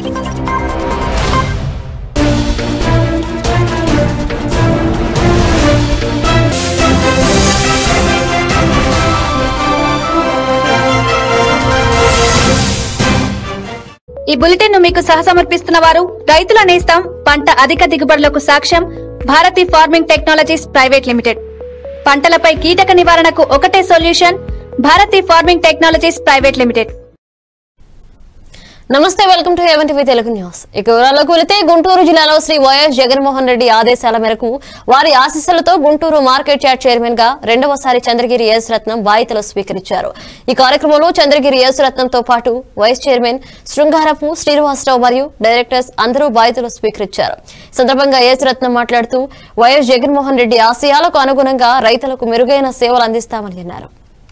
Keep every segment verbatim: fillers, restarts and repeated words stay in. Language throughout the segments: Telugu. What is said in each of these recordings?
ఈ బులెటిన్ ను మీకు సహసమర్పిస్తున్న వారు రైతుల నేస్తం పంట అధిక దిగుబడులకు సాక్ష్యం Bharati farming technologies private limited. పంటలపై కీటక నివారణకు ఒకటే solution Bharati farming technologies private limited. నమస్తే, welcome to A one TV Telugu news. ఇక వివరాల్లోకి వెళితే గుంటూరు జిల్లాలో శ్రీ వైఎస్ జగన్మోహన్ రెడ్డి ఆదేశాల మేరకు వారి ఆశీస్సులతో గుంటూరు మార్కెట్ యార్డ్ చైర్మన్ గా రెండవసారి చంద్రగిరి యేసురత్నం బాధ్యతలు స్వీకరించారు. ఈ కార్యక్రమంలో చంద్రగిరి యేసురత్నంతో పాటు వైస్ చైర్మన్ శృంగారపు శ్రీనివాసరావు మరియు డైరెక్టర్స్ అందరూ బాధ్యతలు స్వీకరించారు. సందర్భంగా యేసురత్నం మాట్లాడుతూ వైఎస్ జగన్మోహన్ రెడ్డి ఆశయాలకు అనుగుణంగా రైతులకు మెరుగైన సేవలు అందిస్తామని అన్నారు.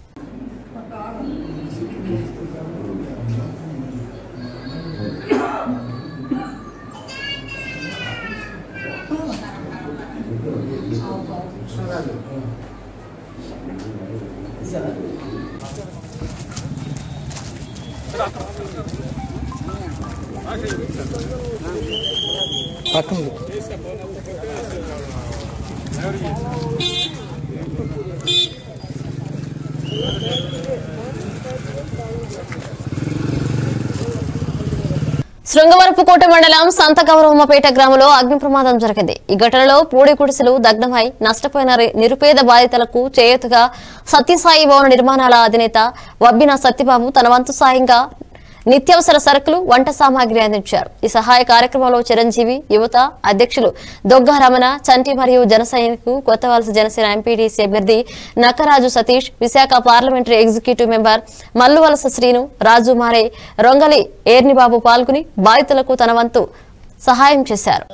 శృంగవరపుకోట మండలం సంత గౌరవమ్మపేట గ్రామంలో అగ్ని ప్రమాదం జరిగింది. ఈ ఘటనలో పూడి గుడిసెలు దగ్ధమై నష్టపోయిన నిరుపేద బాధితులకు చేయూతగా సత్యసాయి భవన నిర్మాణాల అధినేత వబ్బిన సత్యబాబు తన వంతు సాయంగా నిత్యావసర సరుకులు, వంట సామాగ్రి అందించారు. ఈ సహాయ కార్యక్రమంలో చిరంజీవి యువత అధ్యక్షులు దొగ్గ రమణ, చంటి మరియు జన సైనికు కొత్తవలస జనసేన ఎంపీటీసీ అభ్యర్థి Nakkaraju Satish, Visakha parliamentary executive member Malluvalasa Srinu, Raju Mare, Rongali ఏర్నిబాబు పాల్గొని బాధితులకు తన వంతు సహాయం చేశారు.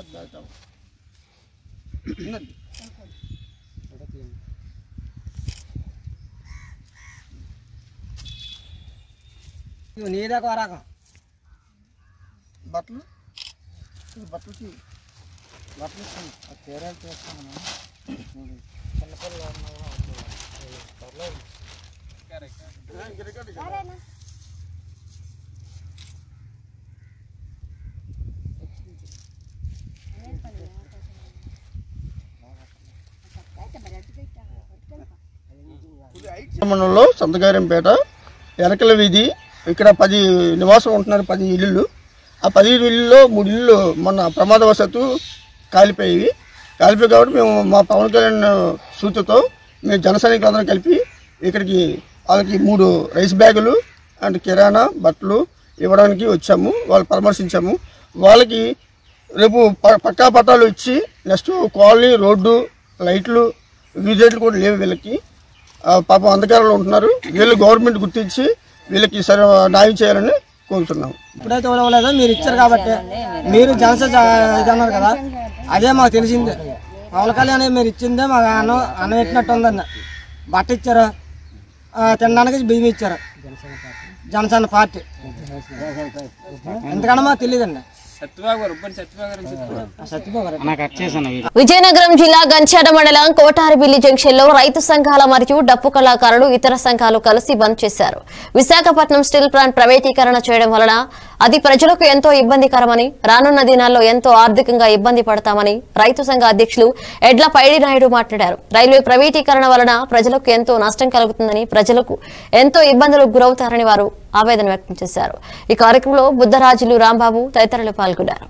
నీదాకా వరాక బట్టలు బట్టలకి బట్టలు చీరలు చేస్తాను చిన్నపిల్లలు మండలంలో సంతగారంపేట ఎరకల వీధి ఇక్కడ పది నివాసం ఉంటున్నారు. పది ఇల్లులు. ఆ పది ఇళ్ళల్లో మూడు ఇళ్ళు మొన్న ప్రమాదవశాత్తు కాలిపోయి కాలిపోయి కాబట్టి మేము మా పవన్ కళ్యాణ్ సూచనతో మేము జన సైనికులందరం కలిపి ఇక్కడికి వాళ్ళకి మూడు రైస్ బ్యాగులు అండ్ కిరాణా బట్టలు ఇవ్వడానికి వచ్చాము. వాళ్ళు పరామర్శించాము. వాళ్ళకి రేపు పక్కా పట్టాలు ఇచ్చి నెక్స్ట్ కాలనీ, రోడ్డు, లైట్లు, వీధులు కూడా లేవు. వీళ్ళకి పాపం అంధకారంలో ఉంటున్నారు. వీళ్ళు గవర్నమెంట్ గుర్తించి వీళ్ళకి సరే న్యాయం చేయాలని కోరుతున్నాం. ఇప్పుడైతే ఇవ్వలేదో మీరు ఇచ్చారు కాబట్టి మీరు జనసేన ఇది అన్నారు కదా, అదే మాకు తెలిసిందే. పవన్ కళ్యాణ్ మీరు ఇచ్చిందే మాకు అన్నం అన్నం పెట్టినట్టు ఉందన్న. బట్ట ఇచ్చారు, తినడానికి బియ్యం ఇచ్చారు జనసేన పార్టీ. ఎందుకన్నా మాకు తెలియదండి. విజయనగరం జిల్లా గంచాడ మండలం కోటారిబిల్లి జంక్షన్ లో రైతు సంఘాల మరియు డప్పు కళాకారులు ఇతర సంఘాలు కలిసి బంద్ చేశారు. విశాఖపట్నం స్టీల్ ప్లాంట్ ప్రైవేటీకరణ చేయడం వలన అది ప్రజలకు ఎంతో ఇబ్బందికరమని, రానున్న దినాల్లో ఎంతో ఆర్థికంగా ఇబ్బంది పడతామని రైతు సంఘ అధ్యక్షులు ఎడ్ల పైడి నాయుడు మాట్లాడారు. రైల్వే ప్రైవేటీకరణ వలన ప్రజలకు ఎంతో నష్టం కలుగుతుందని, ప్రజలకు ఎంతో ఇబ్బందులకు గురవుతారని వారు ఆవేదన వ్యక్తం చేశారు. ఈ కార్యక్రమంలో బుద్ధరాజులు, రాంబాబు తదితరులు పాల్గొన్నారు.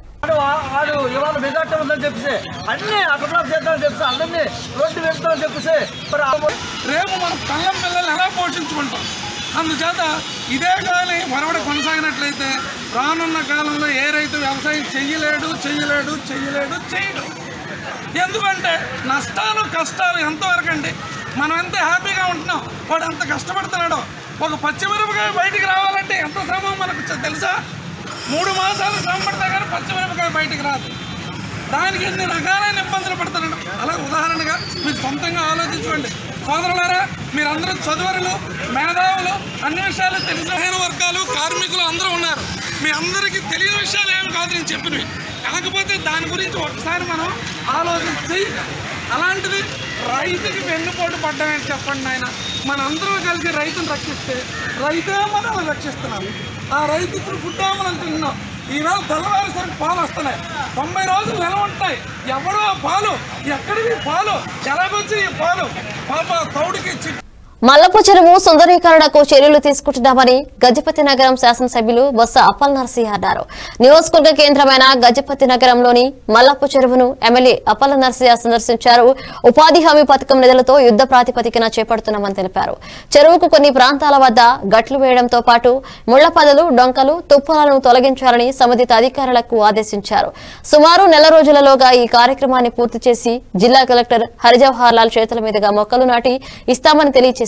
అందుచేత ఇదే కానీ మరొకటి కొనసాగినట్లయితే రానున్న కాలంలో ఏ రైతు వ్యవసాయం చెయ్యలేడు చెయ్యలేడు చెయ్యలేడు చేయడు. ఎందుకంటే నష్టాలు కష్టాలు ఎంతవరకు అండి. మనం ఎంత హ్యాపీగా ఉంటున్నాం, వాడు ఎంత కష్టపడుతున్నాడో. ఒక పచ్చిమిరపకాయ బయటికి రావాలంటే ఎంత శ్రమ మనకు తెలుసా? మూడు మాసాలు శ్రమ పడితే కానీ పచ్చిమిరపకాయ బయటికి రాదు. దానికి ఎన్ని రకాలైన ఇబ్బందులు పడుతున్నాడు. అలా ఉదాహరణగా మీరు సొంతంగా ఆలోచించుకోండి. సోదరులారా, మీరందరూ చదువులు, మేధావులు, అన్ని విషయాలు తెలిసిన వర్గాలు, కార్మికులు అందరూ ఉన్నారు. మీ అందరికీ తెలియని విషయాలు ఏమి కాదు నేను చెప్పినవి. కాకపోతే దాని గురించి ఒకసారి మనం ఆలోచించి, అలాంటిది రైతుకి వెన్నుపోటు పడ్డామని చెప్పండి ఆయన. మనందరూ కలిసి రైతును రక్షిస్తే రైతే మనల్ని రక్షిస్తున్నాం. ఆ రైతుకు ఫుడ్ మనం తిన్నాం. ఈవేళ తెల్లవారేసరికి పాలు వస్తున్నాయి, తొంభై రోజులు నిలవ ఉంటాయి. ఎవడో పాలు, ఎక్కడివి పాలు, ఎలాగొచ్చి ఈ పాలు పాప తౌడికి మల్లపు చెరువు సుందరీకరణకు చర్యలు తీసుకుంటున్నామని గజపతి నగరం శాసనసభ్యులు బొత్స అప్పల్ నరసింహ అన్నారు. నియోజకవర్గ కేంద్రమైన గజపతి నగరంలోని మల్లపు చెరువును ఎమ్మెల్యే అప్పల్ నరసింహ సందర్శించారు. ఉపాధి హామీ పథకం నిధులతో యుద్ధ ప్రాతిపదికన చేపడుతున్నామని తెలిపారు. చెరువుకు కొన్ని ప్రాంతాల వద్ద గట్లు వేయడంతో పాటు ముళ్లపదలు, డొంకలు, తుప్పలను తొలగించాలని సంబంధిత అధికారులకు ఆదేశించారు. సుమారు నెల రోజులలోగా ఈ కార్యక్రమాన్ని పూర్తి చేసి జిల్లా కలెక్టర్ హరిజవహర్ లాల్ చేతుల మీదుగా మొక్కలు నాటి ఇస్తామని తెలియజేశారు.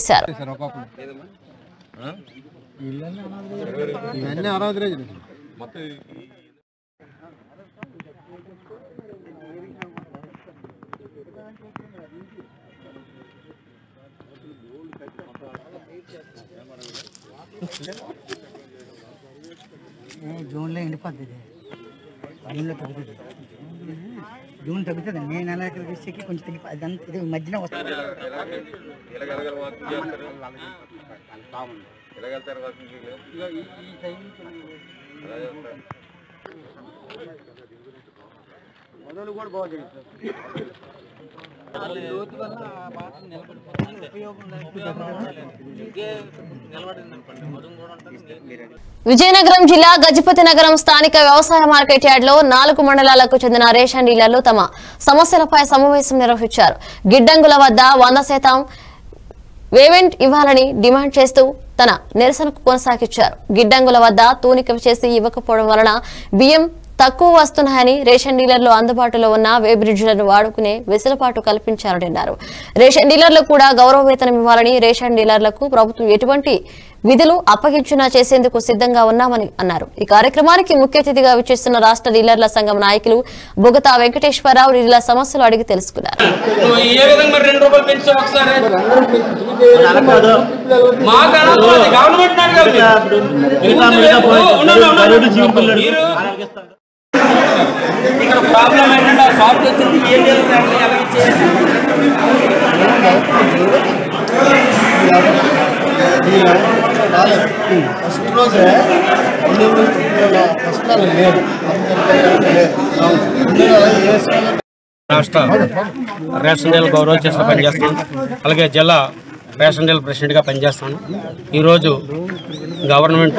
జూన్లో ఎండిపోద్ది, జూన్లో తగ్గుతుంది, జూన్ తగ్గుతుంది. మే నెల వచ్చేకి కొంచెం తగ్గి అదంతా ఇది మధ్యన వస్తుంది. మొదలు కూడా బాగుంది. విజయనగరం జిల్లా గజపతి నగరం స్థానిక వ్యవసాయ మార్కెట్ యార్డ్ లో నాలుగు మండలాలకు చెందిన రేషన్ డీలర్లు తమ సమస్యలపై సమావేశం నిర్వహించారు. గిడ్డంగుల వద్ద వంద శాతం వేవెంట్ ఇవ్వాలని డిమాండ్ చేస్తూ తన నిరసనకు కొనసాగించారు. గిడ్డంగుల వద్ద తూనిక చేసి ఇవ్వకపోవడం వలన బియ్యం తక్కువ వస్తున్నాయని రేషన్ డీలర్లు అందుబాటులో ఉన్న వే బ్రిడ్జ్లను వాడుకునే వెసులుబాటు కల్పించాలని అన్నారు. రేషన్ డీలర్లకు కూడా గౌరవ వేతనం ఇవ్వాలని, రేషన్ డీలర్లకు ప్రభుత్వం ఎటువంటి విధులు అప్పగించినా చేసేందుకు సిద్ధంగా ఉన్నామని అన్నారు. ఈ కార్యక్రమానికి ముఖ్య అతిథిగా విచ్చేస్తున్న రాష్ట్ర డీలర్ల సంఘం నాయకులు బొగతా వెంకటేశ్వరరావు డీలర్ల సమస్యలు అడిగి తెలుసుకున్నారు. ఇక్కడ ప్రాబ్లం ఏంటంటే ఆ షాప్కి వచ్చింది ఏం చేయాలి, ఎలా చేయాలి. ఫస్ట్ రోజే ఫస్ట్ లేదు రాష్ట్ర రేషన్ డీలర్ గౌరవ చేసిన పనిచేస్తాను. అలాగే జిల్లా రేషన్ డీలర్ ప్రెసిడెంట్గా పనిచేస్తాను. ఈరోజు గవర్నమెంట్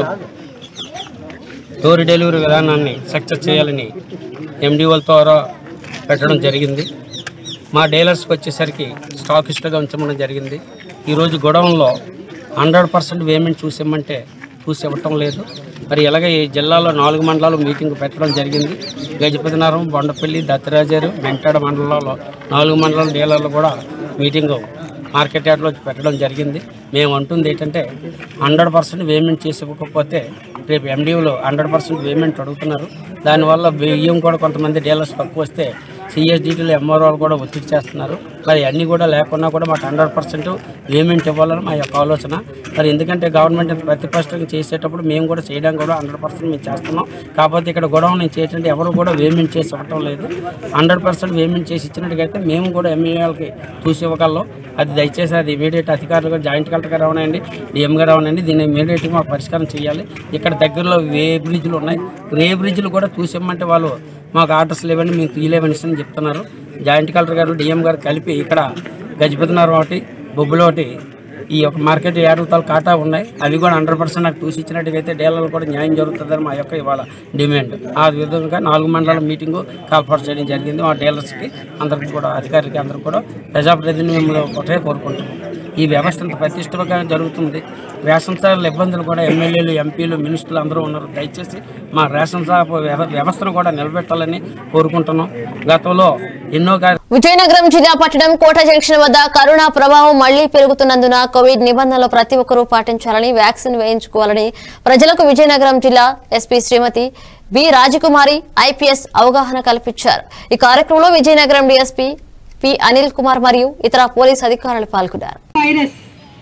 డోర్ డెలివరీ విధానాన్ని సక్సెస్ చేయాలని ఎండిఓల ద్వారా పెట్టడం జరిగింది. మా డీలర్స్కి వచ్చేసరికి స్టాకిస్టుగా ఉంచడం జరిగింది. ఈరోజు గొడవల్లో హండ్రెడ్ పర్సెంట్ పేమెంట్ చూసిమ్మంటే చూసి ఇవ్వటం లేదు. మరి ఇలాగే ఈ జిల్లాలో నాలుగు మండలాలు మీటింగ్ పెట్టడం జరిగింది. గజపతినగరం, బొండపల్లి, దత్తరాజేరు, మెంటాడ మండలాల్లో నాలుగు మండలాల డీలర్లు కూడా మీటింగు మార్కెట్ యార్డ్లో పెట్టడం జరిగింది. మేము అంటుంది ఏంటంటే హండ్రెడ్ పర్సెంట్ పేమెంట్ చేసి ఇవ్వకపోతే రేపు ఎండిఓలు హండ్రెడ్ పర్సెంట్ పేమెంట్ అడుగుతున్నారు. దానివల్ల బియ్యం కూడా కొంతమంది డీలర్స్ తక్కువ వస్తే సిఎస్డిటీలు ఎంఆర్ఓలు కూడా ఒత్తిడి చేస్తున్నారు. మరి అన్నీ కూడా లేకున్నా కూడా మాకు హండ్రెడ్ పర్సెంట్ పేమెంట్ ఇవ్వాలని మా యొక్క ఆలోచన. మరి ఎందుకంటే గవర్నమెంట్ ప్రతిపక్షంగా చేసేటప్పుడు మేము కూడా చేయడానికి కూడా హండ్రెడ్ పర్సెంట్ మేము చేస్తున్నాం. కాకపోతే ఇక్కడ గొడవ నుంచి ఏంటంటే ఎవరు కూడా పేమెంట్ చేసి ఇవ్వటం లేదు. హండ్రెడ్ పర్సెంట్ పేమెంట్ చేసి ఇచ్చినట్టుగైతే మేము కూడా ఎంఈఓలకి చూసి ఇవ్వగలం. అది దయచేసి అది ఇమీడియట్ అధికారులుగా జాయింట్ కలెక్టర్ గారు అవనండి, డిఎం గారు అవనండి, దీన్ని ఇమీడియట్గా మాకు పరిష్కారం చేయాలి. ఇక్కడ దగ్గరలో వే బ్రిడ్జ్లు ఉన్నాయి. వే బ్రిడ్జ్లు కూడా చూసి ఇవ్వమంటే వాళ్ళు మాకు ఆర్డర్స్ లేవని మేము తీయలేవని అని చెప్తున్నారు. జాయింట్ కలెక్టర్ గారు, డిఎం గారు కలిపి ఇక్కడ గజపతినగరం ఒకటి, బొబ్బులు ఒకటి, ఈ యొక్క మార్కెట్ ఏడుతాల కాటా ఉన్నాయి. అవి కూడా హండ్రెడ్ పర్సెంట్ నాకు చూసి ఇచ్చినట్టుగైతే డీలర్లు కూడా న్యాయం జరుగుతుందని మా యొక్క ఇవాళ డిమాండ్. ఆ విధంగా నాలుగు మండలాల మీటింగు కాల్ఫర్ చేయడం జరిగింది. మా డీలర్స్కి అందరికీ కూడా అధికారులకి అందరికీ కూడా ప్రజాప్రతినిధులు ఒకటే కోరుకుంటున్నాం. ఈ వ్యవస్థ అంత ప్రతిష్టగా జరుగుతుంది. రేషన్ షాపుల ఇబ్బందులు కూడా ఎమ్మెల్యేలు, ఎంపీలు, మినిస్టర్లు అందరూ ఉన్నారు. దయచేసి మా రేషన్ షాపు వ్యవస్థను కూడా నిలబెట్టాలని కోరుకుంటున్నాం. గతంలో ఎన్నో విజయనగరం జిల్లా పట్టణం కోట జంక్షన్ వద్ద కరోనా ప్రభావం మళ్లీ పెరుగుతున్నందున కోవిడ్ నిబంధనలు ప్రతి ఒక్కరూ పాటించాలని, వ్యాక్సిన్ వేయించుకోవాలని ప్రజలకు విజయనగరం జిల్లా SP Srimathi B Rajakumari IPS అవగాహన కల్పించారు. ఈ కార్యక్రమంలో విజయనగరం డీఎస్పీ పి అనిల్ కుమార్ మరియు ఇతర పోలీసు అధికారులు పాల్గొన్నారు. వైరస్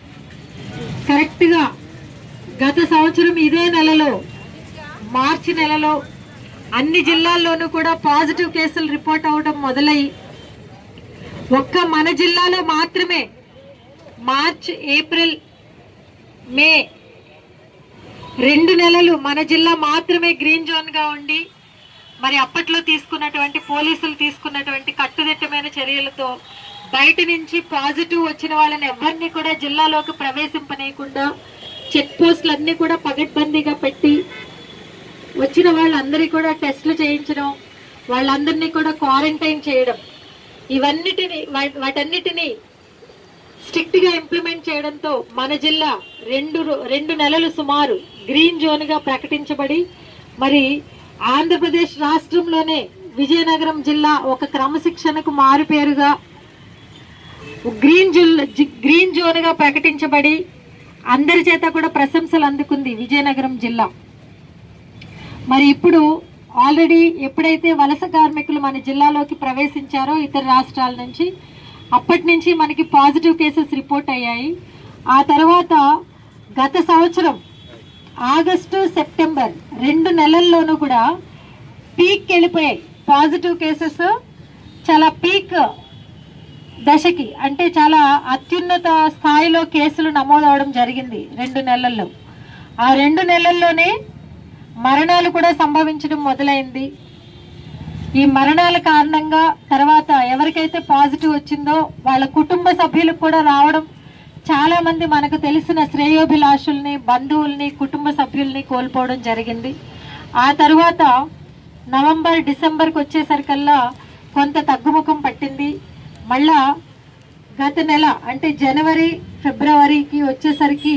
కరెక్ట్ గా గత సంవత్సరం ఇదే నెలలో మార్చి నెలలో అన్ని జిల్లాల్లోనూ కూడా పాజిటివ్ కేసులు రిపోర్ట్ అవడం మొదలై ఒక్క మన జిల్లాలో మాత్రమే మార్చ్, ఏప్రిల్, మే రెండు నెలలు మన జిల్లా మాత్రమే గ్రీన్ జోన్గా ఉండి మరి అప్పట్లో తీసుకున్నటువంటి పోలీసులు తీసుకున్నటువంటి కట్టుదిట్టమైన చర్యలతో బయట నుంచి పాజిటివ్ వచ్చిన వాళ్ళని ఎవరిని కూడా జిల్లాలోకి ప్రవేశింపనీయకుండా చెక్ పోస్టులన్నీ కూడా పగడ్బందీగా పెట్టి వచ్చిన వాళ్ళందరికీ కూడా టెస్టులు చేయించడం, వాళ్ళందరినీ కూడా క్వారంటైన్ చేయడం, ఇవన్నిటిని వాటన్నిటినీ స్ట్రిక్ట్ గా ఇంప్లిమెంట్ చేయడంతో మన జిల్లా రెండు రెండు నెలలు సుమారు గ్రీన్ జోన్ గా ప్రకటించబడి మరి ఆంధ్రప్రదేశ్ రాష్ట్రంలోనే విజయనగరం జిల్లా ఒక క్రమశిక్షణకు మారుపేరుగా గ్రీన్ జోన్ గ్రీన్ జోన్ గా ప్రకటించబడి అందరి చేత కూడా ప్రశంసలు అందుకుంది విజయనగరం జిల్లా. మరి ఇప్పుడు ఆల్రెడీ ఎప్పుడైతే వలస కార్మికులు మన జిల్లాలోకి ప్రవేశించారో ఇతర రాష్ట్రాల నుంచి, అప్పటి నుంచి మనకి పాజిటివ్ కేసెస్ రిపోర్ట్ అయ్యాయి. ఆ తర్వాత గత సంవత్సరం ఆగస్టు సెప్టెంబర్ రెండు నెలల్లోనూ కూడా పీక్ వెళ్ళిపోయాయి పాజిటివ్ కేసెస్. చాలా పీక్ దశకి అంటే చాలా అత్యున్నత స్థాయిలో కేసులు నమోదవడం జరిగింది రెండు నెలల్లో. ఆ రెండు నెలల్లోనే మరణాలు కూడా సంభవించడం మొదలైంది. ఈ మరణాల కారణంగా తర్వాత ఎవరికైతే పాజిటివ్ వచ్చిందో వాళ్ళ కుటుంబ సభ్యులకు కూడా రావడం, చాలా మంది మనకు తెలిసిన శ్రేయోభిలాషుల్ని, బంధువుల్ని, కుటుంబ సభ్యుల్ని కోల్పోవడం జరిగింది. ఆ తర్వాత నవంబర్ డిసెంబర్కి వచ్చేసరికల్లా కొంత తగ్గుముఖం పట్టింది. మళ్ళా గత నెల అంటే జనవరి ఫిబ్రవరికి వచ్చేసరికి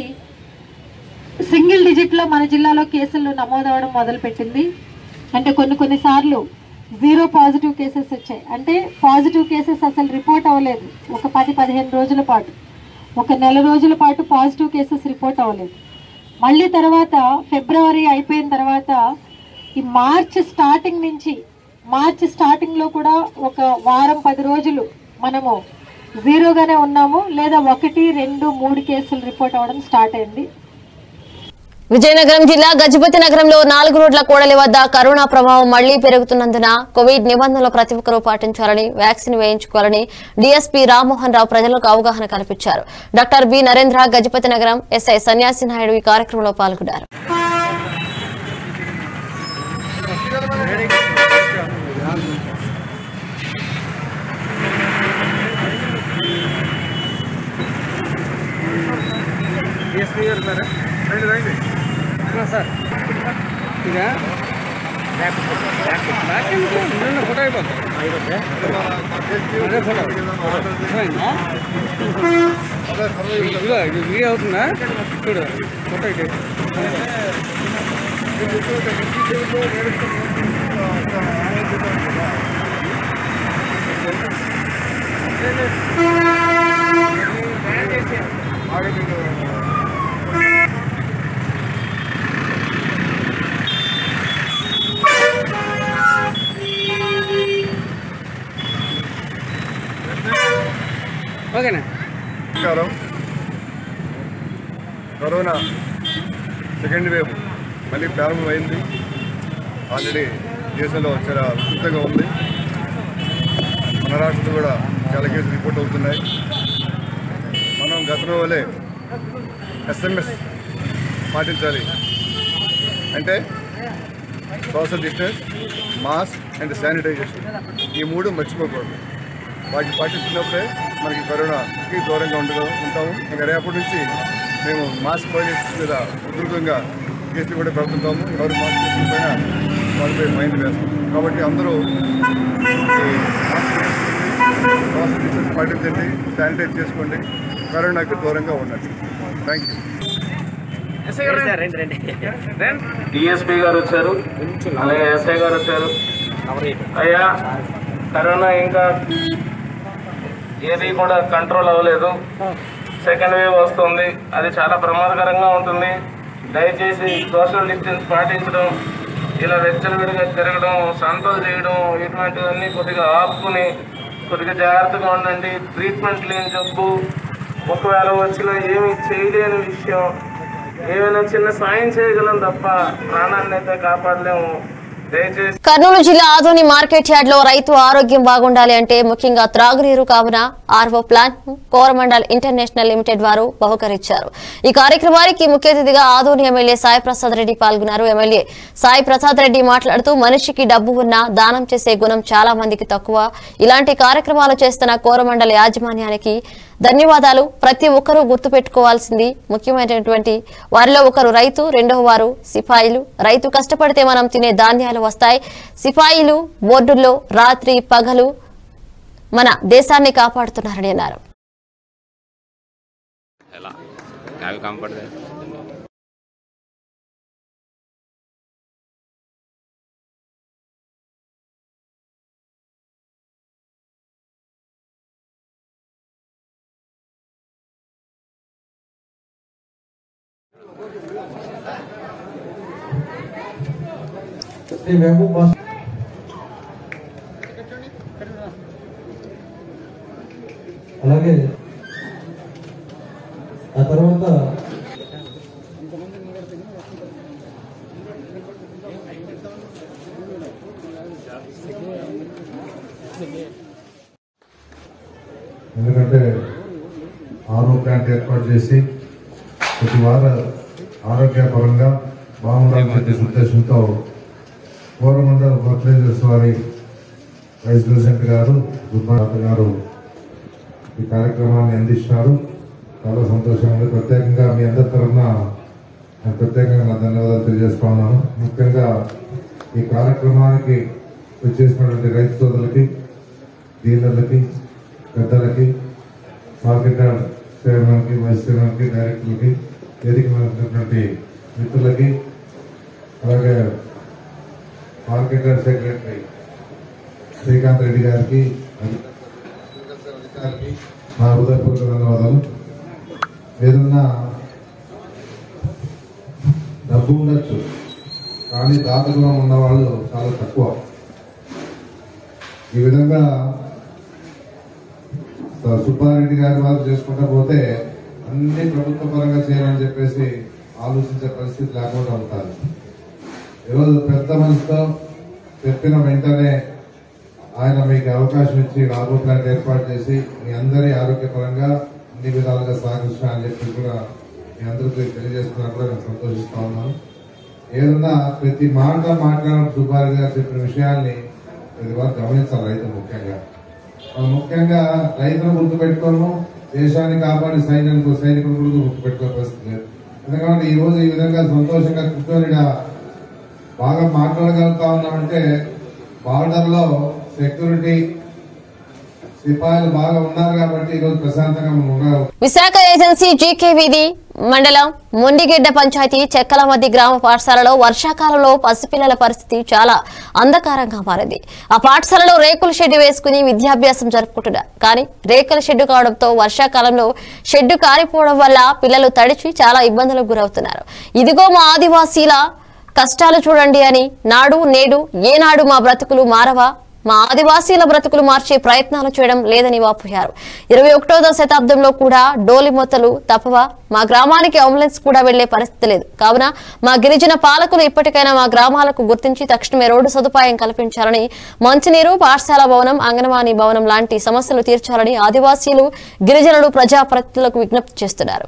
సింగిల్ డిజిట్లో మన జిల్లాలో కేసులు నమోదవడం మొదలుపెట్టింది. అంటే కొన్ని కొన్నిసార్లు జీరో పాజిటివ్ కేసెస్ వచ్చాయి. అంటే పాజిటివ్ కేసెస్ అసలు రిపోర్ట్ అవ్వలేదు. ఒక పది పదిహేను రోజుల పాటు, ఒక నెల రోజుల పాటు పాజిటివ్ కేసెస్ రిపోర్ట్ అవ్వలేదు. మళ్ళీ తర్వాత ఫిబ్రవరి అయిపోయిన తర్వాత ఈ మార్చ్ స్టార్టింగ్ నుంచి మార్చ్ స్టార్టింగ్లో కూడా ఒక వారం పది రోజులు మనము జీరోగానే ఉన్నాము, లేదా ఒకటి రెండు మూడు కేసులు రిపోర్ట్ అవ్వడం స్టార్ట్ అయింది. విజయనగరం జిల్లా గజపతి నగరంలో నాలుగు రోడ్ల కూడలి వద్ద కరోనా ప్రభావం మళ్లీ పెరుగుతున్నందున కోవిడ్ నిబంధనలు ప్రతి ఒక్కరూ పాటించాలని, వ్యాక్సిన్ వేయించుకోవాలని డీఎస్పీ రామ్మోహన్ రావు ప్రజలకు అవగాహన కల్పించారు. డాక్టర్ బి నరేంద్ర, గజపతి నగరం ఎస్ఐ సన్యాసి నాయుడు ఈ కార్యక్రమంలో పాల్గొన్నారు. సార్ ఇక ఫోటో అయిపోతుంది. ఇది వీడియో అవుతుందా? చూడు ఫోటో అయితే ఓకేనా? నమస్కారం. కరోనా సెకండ్ వేవ్ మళ్ళీ ప్రారంభమైంది. ఆల్రెడీ దేశంలో చాలా ఉధృతంగా ఉంది. మన రాష్ట్రంలో కూడా చాలా కేసులు రిపోర్ట్ అవుతున్నాయి. మనం గతంలో వల్లే ఎస్ఎంఎస్ పాటించాలి. అంటే social distance, mask and sanitisation, ఈ మూడు మర్చిపోకూడదు. వాటిని పాటిస్తున్నప్పుడే మనకి కరోనాకి దూరంగా ఉండగా ఉంటాము. ఇంకా రేపటి నుంచి మేము మాస్క్ పాలిసీ మీద ఉధృతంగా కేసులు కూడా పెడుతుంటాము. ఎవరు మాస్క్ తీసుకుపోయినా వాళ్ళపై మైండ్ వేస్తాం. కాబట్టి అందరూ సోషల్ డిస్టెన్స్ పాటించండి, శానిటైజ్ చేసుకోండి, కరోనాకి దూరంగా ఉండండి. Thank you. డిఎస్పీ గారు వచ్చారు, అలాగే ఎస్ఐ గారు వచ్చారు. అయ్యా, కరోనా ఇంకా ఏది కూడా కంట్రోల్ అవ్వలేదు. సెకండ్ వేవ్ వస్తుంది, అది చాలా ప్రమాదకరంగా ఉంటుంది. దయచేసి సోషల్ డిస్టెన్స్ పాటించడం, ఇలా వెచ్చలవిడిగా తిరగడం, సంతలు చేయడం, ఇటువంటివన్నీ కొద్దిగా ఆపుకుని కొద్దిగా జాగ్రత్తగా ఉండండి. ట్రీట్మెంట్ లేని జబ్బు, ఒకవేళ వచ్చినా ఏమీ చేయలేని విషయం, ఏమైనా చిన్న సాయం చేయగలం తప్ప ప్రాణాన్ని అయితే కాపాడలేము. దయచేసి కర్నూలు జిల్లా ఆదోని మార్కెట్ యార్డ్ లో రైతు ఆరోగ్యం బాగుండాలి అంటే ముఖ్యంగా త్రాగునీరు కావున RO plant Coromandel international limited వారు బహుకరించారు. ఈ కార్యక్రమానికి ముఖ్య అతిథిగా ఆదోని ఎమ్మెల్యే సాయి ప్రసాద్ రెడ్డి పాల్గొన్నారు. ఎమ్మెల్యే సాయి ప్రసాద్ రెడ్డి మాట్లాడుతూ మనిషికి డబ్బు ఉన్నా దానం చేసే గుణం చాలా మందికి తక్కువ. ఇలాంటి కార్యక్రమాలు చేస్తున్న కోరమండల్ యాజమాన్యానికి ధన్యవాదాలు. ప్రతి ఒక్కరూ గుర్తుపెట్టుకోవాల్సింది ముఖ్యమైనటువంటి వారిలో ఒకరు రైతు, రెండవ వారు సిపాయిలు. రైతు కష్టపడితే మనం తినే ధాన్యాలు వస్తాయి. సిపాయిలు బోర్డుల్లో రాత్రి పగలు మన దేశాన్ని కాపాడుతున్నారని అన్నారు. అలాగే ఆ తర్వాత ఎందుకంటే ఆరో ప్లాంట్ ఏర్పాటు చేసి ప్రతి వారం ఆరోగ్యపరంగా బాగుండాలని చెప్పే ఉద్దేశంతో కోరమండల్ ఫర్టిలైజర్స్ వారి వైస్ ప్రెసిడెంట్ గారు దుర్మాత గారు ఈ కార్యక్రమాన్ని అందిస్తున్నారు. చాలా సంతోషంగా ఉంది. ప్రత్యేకంగా మీ అందరి తరఫున నేను ప్రత్యేకంగా నా ధన్యవాదాలు తెలియజేస్తా ఉన్నాను. ముఖ్యంగా ఈ కార్యక్రమానికి వచ్చేసినటువంటి రైతు సోదరులకి, డీలర్లకి, పెద్దలకి, మార్కెట్ చైర్మన్కి, వైస్ చైర్మన్కి, డైరెక్టర్లకి, వేదిక ఉన్నటువంటి మిత్రులకి, అలాగే మార్కెట్ సెక్రటరీ శ్రీకాంత్ రెడ్డి గారికి, అధికారికి నా హృదయపూర్వక ధన్యవాదాలు. ఏదన్నా డబ్బు ఉండొచ్చు కానీ దాతగుణం ఉన్న వాళ్ళు చాలా తక్కువ. ఈ విధంగా సుబ్బారెడ్డి గారి వారు చేసుకుంటా పోతే అన్ని ప్రభుత్వ పరంగా చేయాలని చెప్పేసి ఆలోచించే పరిస్థితి లేకుండా ఉంటారు. ఈరోజు పెద్ద మనసుతో చెప్పిన వెంటనే ఆయన మీకు అవకాశం ఇచ్చి ఆర్వో ప్లాంట్ ఏర్పాటు చేసి మీ అందరి ఆరోగ్యపరంగా అన్ని విధాలుగా సహకరిస్తా అని చెప్పి కూడా మీ అందరికీ తెలియజేస్తున్నా కూడా నేను సంతోషిస్తా ఉన్నాను. ఏదన్నా ప్రతి మాట మాట్లాడిన సుబ్బారెడ్డి గారు చెప్పిన విషయాల్ని ప్రతి వారు గమనించాలి. రైతు ముఖ్యంగా ముఖ్యంగా రైతును గుర్తుపెట్టుకోను, దేశాన్ని కాపాడి సైనికులు సైనికులు కూడా గుర్తుపెట్టుకునే పరిస్థితి లేదు. ఎందుకంటే ఈ రోజు ఈ విధంగా సంతోషంగా కూర్చొని బాగా మాట్లాడగలుగుతా ఉన్నామంటే బార్డర్ లో సెక్యూరిటీ సిపాయిలు బాగా ఉన్నారు కాబట్టి ఈరోజు ప్రశాంతంగా మనం ఉండగలం. విశాఖ ఏజెన్సీ జీకే వీధి మండలం మొండిగెడ్డ పంచాయతీ చెక్కలమద్ది గ్రామ పాఠశాలలో వర్షాకాలంలో పసిపిల్లల పరిస్థితి చాలా అంధకారంగా మారింది. ఆ పాఠశాలలో రేకుల షెడ్డు వేసుకుని విద్యాభ్యాసం జరుపుకుంటున్నారు. కానీ రేకుల షెడ్డు కావడంతో వర్షాకాలంలో షెడ్డు కారిపోవడం వల్ల పిల్లలు తడిచి చాలా ఇబ్బందులకు గురవుతున్నారు. ఇదిగో మా ఆదివాసీల కష్టాలు చూడండి అని నాడు నేడు ఏనాడు మా బ్రతుకులు మారవా, మా ఆదివాసీల బ్రతుకులు మార్చే ప్రయత్నాలు చేయడం లేదని వాపోయారు. ఇరవై ఒకటవ శతాబ్దంలో కూడా డోలి మొత్తలు తప్పవా, మా గ్రామానికి అంబులెన్స్ కూడా వెళ్లే పరిస్థితి లేదు. కావున మా గిరిజన పాలకులు ఇప్పటికైనా మా గ్రామాలకు గుర్తించి తక్షణమే రోడ్డు సదుపాయం కల్పించాలని, మంచినీరు, పాఠశాల భవనం, అంగన్వాడీ భవనం లాంటి సమస్యలు తీర్చాలని ఆదివాసీలు, గిరిజనులు ప్రజాప్రతినిధులకు విజ్ఞప్తి చేస్తున్నారు.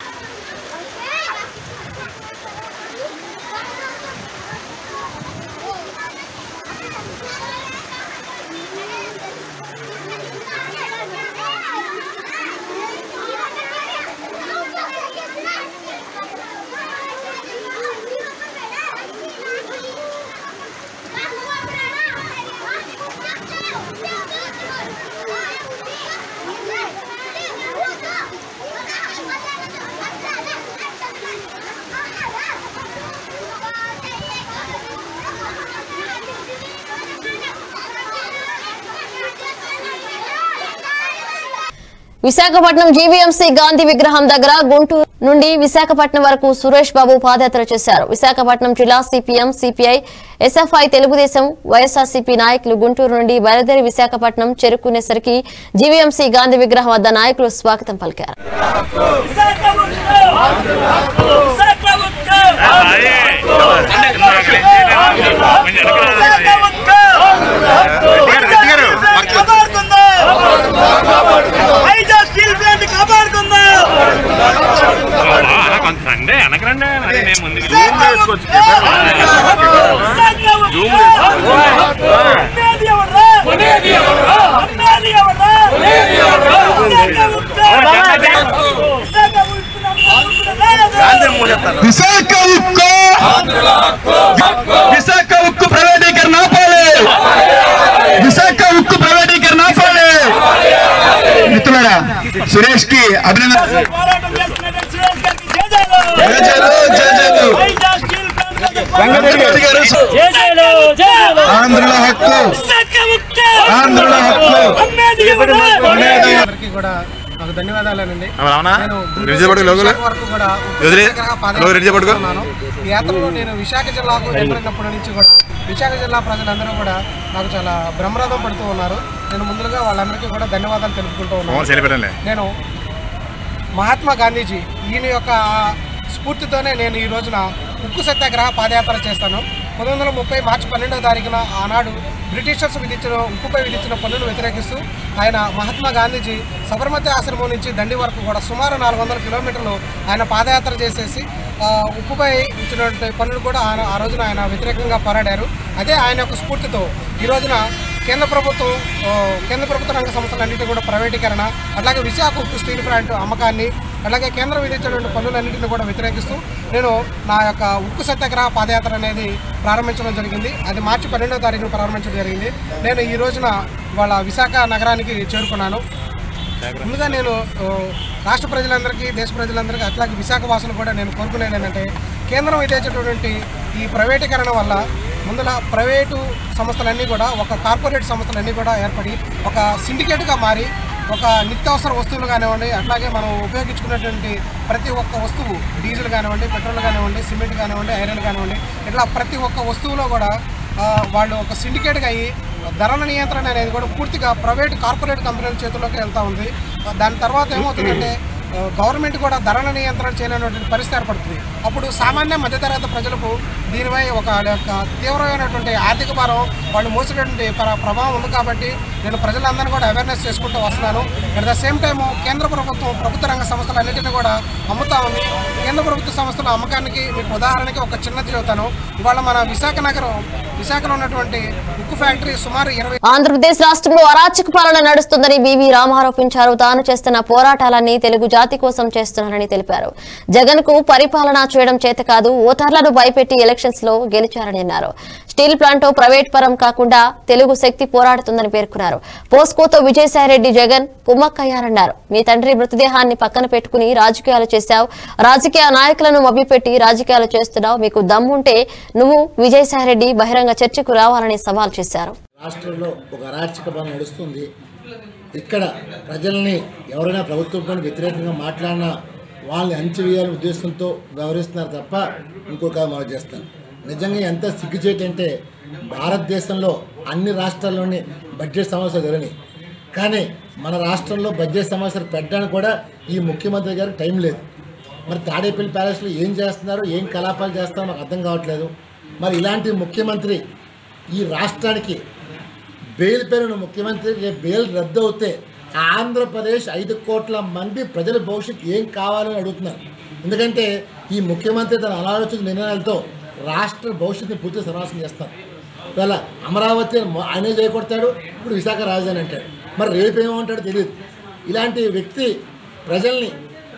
విశాఖపట్నం జీవీఎంసీ గాంధీ విగ్రహం దగ్గర గుంటూరు నుండి విశాఖపట్నం వరకు సురేష్ బాబు పాదయాత్ర చేశారు. విశాఖపట్నం జిల్లా CPM, CPI, SFI, Telugu Desam, YSRCP నాయకులు గుంటూరు నుండి బయలుదేరి విశాఖపట్నం చేరుకునేసరికి జీవీఎంసీ గాంధీ విగ్రహం వద్ద నాయకులు స్వాగతం పలికారు. విశాఖ ఉక్కు విశాఖ ఉక్కు ప్రైవేటీకరణ ఆపాలి. విశాఖ ఉక్కు ప్రైవేటీకరణ ఆపాలి. మిత్రులారా, సురేష్ కి అభినందన. ఆంధ్రుల హక్కు ఆంధ్రుల హక్కు కూడా నాకు ధన్యవాదాలేనండి. ఈ యాత్రలో నేను విశాఖ జిల్లాకు ఎంటరైనప్పటి నుంచి కూడా విశాఖ జిల్లా ప్రజలందరూ కూడా నాకు చాలా బ్రహ్మరథం పడుతూ ఉన్నారు. నేను ముందుగా వాళ్ళందరికీ కూడా ధన్యవాదాలు తెలుపుకుంటూ ఉన్నాను. నేను మహాత్మా గాంధీజీ ఈయన యొక్క స్ఫూర్తితోనే నేను ఈ రోజున ఉక్కు సత్యాగ్రహ పాదయాత్ర చేస్తాను. పంతొమ్మిది వందల ముప్పై మార్చి పన్నెండవ తారీఖున ఆనాడు బ్రిటిషర్స్ విధించిన ఉక్కుపై విధించిన పన్నును వ్యతిరేకిస్తూ ఆయన మహాత్మా గాంధీజీ సబర్మతి ఆశ్రమం నుంచి దండి వరకు కూడా సుమారు నాలుగు వందల కిలోమీటర్లు ఆయన పాదయాత్ర చేసేసి ఉక్కుపై ఇచ్చినటువంటి పన్నులు కూడా ఆయన ఆ రోజున ఆయన వ్యతిరేకంగా పోరాడారు. అదే ఆయన యొక్క స్ఫూర్తితో ఈ రోజున కేంద్ర ప్రభుత్వం కేంద్ర ప్రభుత్వ రంగ సంస్థలన్నింటినీ కూడా ప్రైవేటీకరణ, అలాగే విశాఖ ఉక్కు స్టీల్ ప్లాంట్ అమ్మకాన్ని, అలాగే కేంద్రం విధించినటువంటి పన్నులన్నింటినీ కూడా వ్యతిరేకిస్తూ నేను నా యొక్క ఉక్కు సత్యాగ్రహ పాదయాత్ర అనేది ప్రారంభించడం జరిగింది. అది మార్చి పన్నెండవ తారీఖున ప్రారంభించడం జరిగింది. నేను ఈ రోజున వాళ్ళ విశాఖ నగరానికి చేరుకున్నాను. ముందుగా నేను రాష్ట్ర ప్రజలందరికీ, దేశ ప్రజలందరికీ, అట్లాగే విశాఖ వాసులు కూడా నేను కోరుకునేది ఏంటంటే, కేంద్రం విధించేటటువంటి ఈ ప్రైవేటీకరణ వల్ల ముందుల ప్రైవేటు సంస్థలన్నీ కూడా ఒక కార్పొరేట్ సంస్థలన్నీ కూడా ఏర్పడి ఒక సిండికేట్గా మారి ఒక నిత్యావసర వస్తువులు కానివ్వండి, అట్లాగే మనం ఉపయోగించుకున్నటువంటి ప్రతి ఒక్క వస్తువు, డీజిల్ కానివ్వండి, పెట్రోల్ కానివ్వండి, సిమెంట్ కానివ్వండి, ఐరన్ కానివ్వండి, ఇట్లా ప్రతి ఒక్క వస్తువులో కూడా వాళ్ళు ఒక సిండికేట్గా అయ్యి ధరల నియంత్రణ అనేది కూడా పూర్తిగా ప్రైవేట్ కార్పొరేట్ కంపెనీల చేతుల్లోకి వెళ్తూ ఉంది. దాని తర్వాత ఏమవుతుందంటే గవర్నమెంట్ కూడా ధరల నియంత్రణ చేయలేనటువంటి పరిస్థితి ఏర్పడుతుంది. అప్పుడు సామాన్య మధ్యతరగతి ప్రజలకు దీనిపై ఒక యొక్క తీవ్రమైనటువంటి ఆర్థిక భారం వాళ్ళు మోసేటటువంటి ప్రభావం ఉంది. కాబట్టి నేను ప్రజలందరినీ కూడా అవేర్నెస్ చేసుకుంటూ వస్తున్నాను. అట్ ద సేమ్ టైము కేంద్ర ప్రభుత్వం ప్రభుత్వ రంగ సంస్థలన్నింటినీ కూడా అమ్ముతా ఉంది. కేంద్ర ప్రభుత్వ సంస్థల అమ్మకానికి మీకు ఉదాహరణకి ఒక చిన్నది చెబుతాను. ఇవాళ మన విశాఖ నగరం విశాఖలో ఉన్నటువంటి ఉక్కు ఫ్యాక్టరీ సుమారు ఇరవై ఆంధ్రప్రదేశ్ రాష్ట్రంలో అరాచక పాలన నడుస్తుందని బీవీ రామ్ ఆరోపించారు. తాను చేస్తున్న పోరాటాలన్నీ తెలుగు జాతి కోసం చేస్తున్నారని తెలిపారు. జగన్ కు పరిపాలన చేయడం చేత కాదు, ఓటర్లను భయపెట్టి ఎలక్షన్స్ లో గెలిచారని అన్నారు. స్టీల్ ప్లాంట్ ప్రైవేట్ పరం కాకుండా తెలుగు శక్తి పోరాడుతుందని పేర్కొన్నారు. పోస్కోతో విజయసాయిరెడ్డి జగన్ కుమ్మక్కయ్యారన్నారు. మీ తండ్రి మృతదేహాన్ని పక్కన పెట్టుకుని రాజకీయాలు చేశావు, రాజకీయ నాయకులను మభ్యపెట్టి రాజకీయాలు చేస్తున్నావు, మీకు దమ్ముంటే నువ్వు విజయసాయిరెడ్డి బహిరంగ చర్చకు రావాలని సవాల్ చేశారు. రాష్ట్రంలో ఒక అరాచక పాలన నడుస్తుంది. ఇక్కడ ప్రజల్ని ఎవరైనా ప్రభుత్వం వ్యతిరేకంగా మాట్లాడినా వాళ్ళని అంచివేయాలనే ఉద్దేశంతో వ్యవహరిస్తున్నారు తప్ప ఇంకొక మనం చేస్తాను. నిజంగా ఎంత సిగ్గుచేటంటే భారతదేశంలో అన్ని రాష్ట్రాల్లోని బడ్జెట్ సమస్యలు జరిగినాయి, కానీ మన రాష్ట్రంలో బడ్జెట్ సమస్యలు పెట్టడానికి కూడా ఈ ముఖ్యమంత్రి గారికి టైం లేదు. మరి తాడేపల్లి ప్యాలెస్లో ఏం చేస్తున్నారు, ఏం కలాపాలు చేస్తారో నాకు అర్థం కావట్లేదు. మరి ఇలాంటి ముఖ్యమంత్రి ఈ రాష్ట్రానికి బెయిల్ పేరున్న ముఖ్యమంత్రి రేపు బెయిల్ రద్దు అవుతే ఆంధ్రప్రదేశ్ ఐదు కోట్ల మంది ప్రజల భవిష్యత్తు ఏం కావాలని అడుగుతున్నారు. ఎందుకంటే ఈ ముఖ్యమంత్రి తన అనాలోచిత నిర్ణయాలతో రాష్ట్ర భవిష్యత్తుని పూర్తి సర్వనాశనం చేస్తారు. ఇవాళ అమరావతి ఆయనే చేయకొడతాడు, ఇప్పుడు విశాఖ రాజధాని అంటాడు, మరి రేపు ఏమంటాడో తెలియదు. ఇలాంటి వ్యక్తి ప్రజల్ని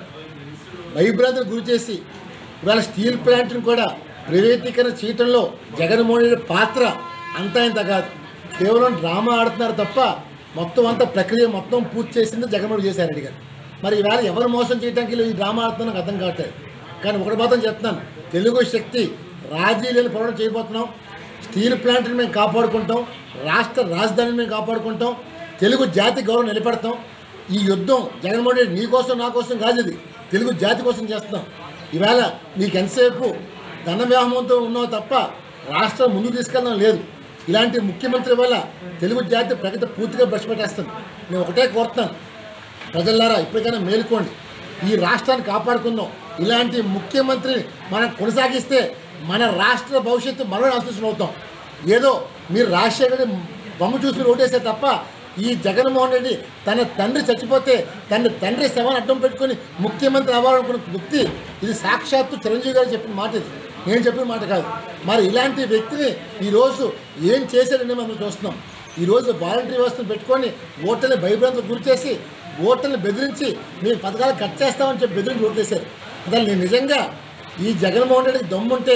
భయభ్రాంతులకు గురి చేసి ఇవాళ స్టీల్ ప్లాంట్ని కూడా ప్రైవేటీకరణ చేయటంలో జగన్మోహన్ రెడ్డి పాత్ర అంతా ఇంత కాదు, కేవలం డ్రామా ఆడుతున్నారు తప్ప మొత్తం అంతా ప్రక్రియ మొత్తం పూర్తి చేసింది జగన్మోహన్ చేశారెడ్డి గారు. మరి ఈవేళ ఎవరు మోసం చేయడానికి ఈ డ్రామా ఆడుతున్నా నాకు అర్థం కావట్లేదు. కానీ ఒకటి మాత్రం చెప్తున్నాను, తెలుగు శక్తి రాజీ లేని పోరాటం చేయబోతున్నాం. స్టీల్ ప్లాంట్ని మేము కాపాడుకుంటాం, రాష్ట్ర రాజధానిని మేము కాపాడుకుంటాం, తెలుగు జాతి గౌరవం నిలబెడతాం. ఈ యుద్ధం జగన్మోహన్ రెడ్డి నీ కోసం నా కోసం కాదు, ఇది తెలుగు జాతి కోసం చేస్తున్నాం. ఈవేళ నీకు ఎంతసేపు ధన వ్యామోహంతో ఉన్నావు తప్ప రాష్ట్రం ముందుకు తీసుకెళ్ళడం లేదు. ఇలాంటి ముఖ్యమంత్రి వల్ల తెలుగు జాతి ప్రగతి పూర్తిగా భ్రష్టు పెట్టేస్తుంది. నేను ఒకటే కోరుతున్నాను, ప్రజలారా ఇప్పటికైనా మేలుకోండి. ఈ రాష్ట్రాన్ని కాపాడుకుందాం. ఇలాంటి ముఖ్యమంత్రిని మనం కొనసాగిస్తే మన రాష్ట్ర భవిష్యత్తు మనం ఆలోచన అవుతాం. ఏదో మీరు రాజశేఖర్ బొమ్మ చూసి మీరు ఓటేస్తే తప్ప ఈ జగన్మోహన్ రెడ్డి తన తండ్రి చచ్చిపోతే తన తండ్రి శవాన్ని అడ్డం పెట్టుకుని ముఖ్యమంత్రి అవ్వాలనుకున్న వ్యక్తి. ఇది సాక్షాత్తు చిరంజీవి గారు చెప్పిన మాట, ఇది నేను చెప్పిన మాట కాదు. మరి ఇలాంటి వ్యక్తిని ఈరోజు ఏం చేశారని మనం చూస్తున్నాం. ఈరోజు వాలంటరీ వ్యవస్థను పెట్టుకొని ఓటర్ని భయభ్రాంతులకు గురి చేసి ఓటర్ని బెదిరించి మేము పథకాలు కట్ చేస్తామని చెప్పి బెదిరించి ఓటు చేశారు. అసలు నేను నిజంగా ఈ జగన్మోహన్ రెడ్డికి దమ్ముంటే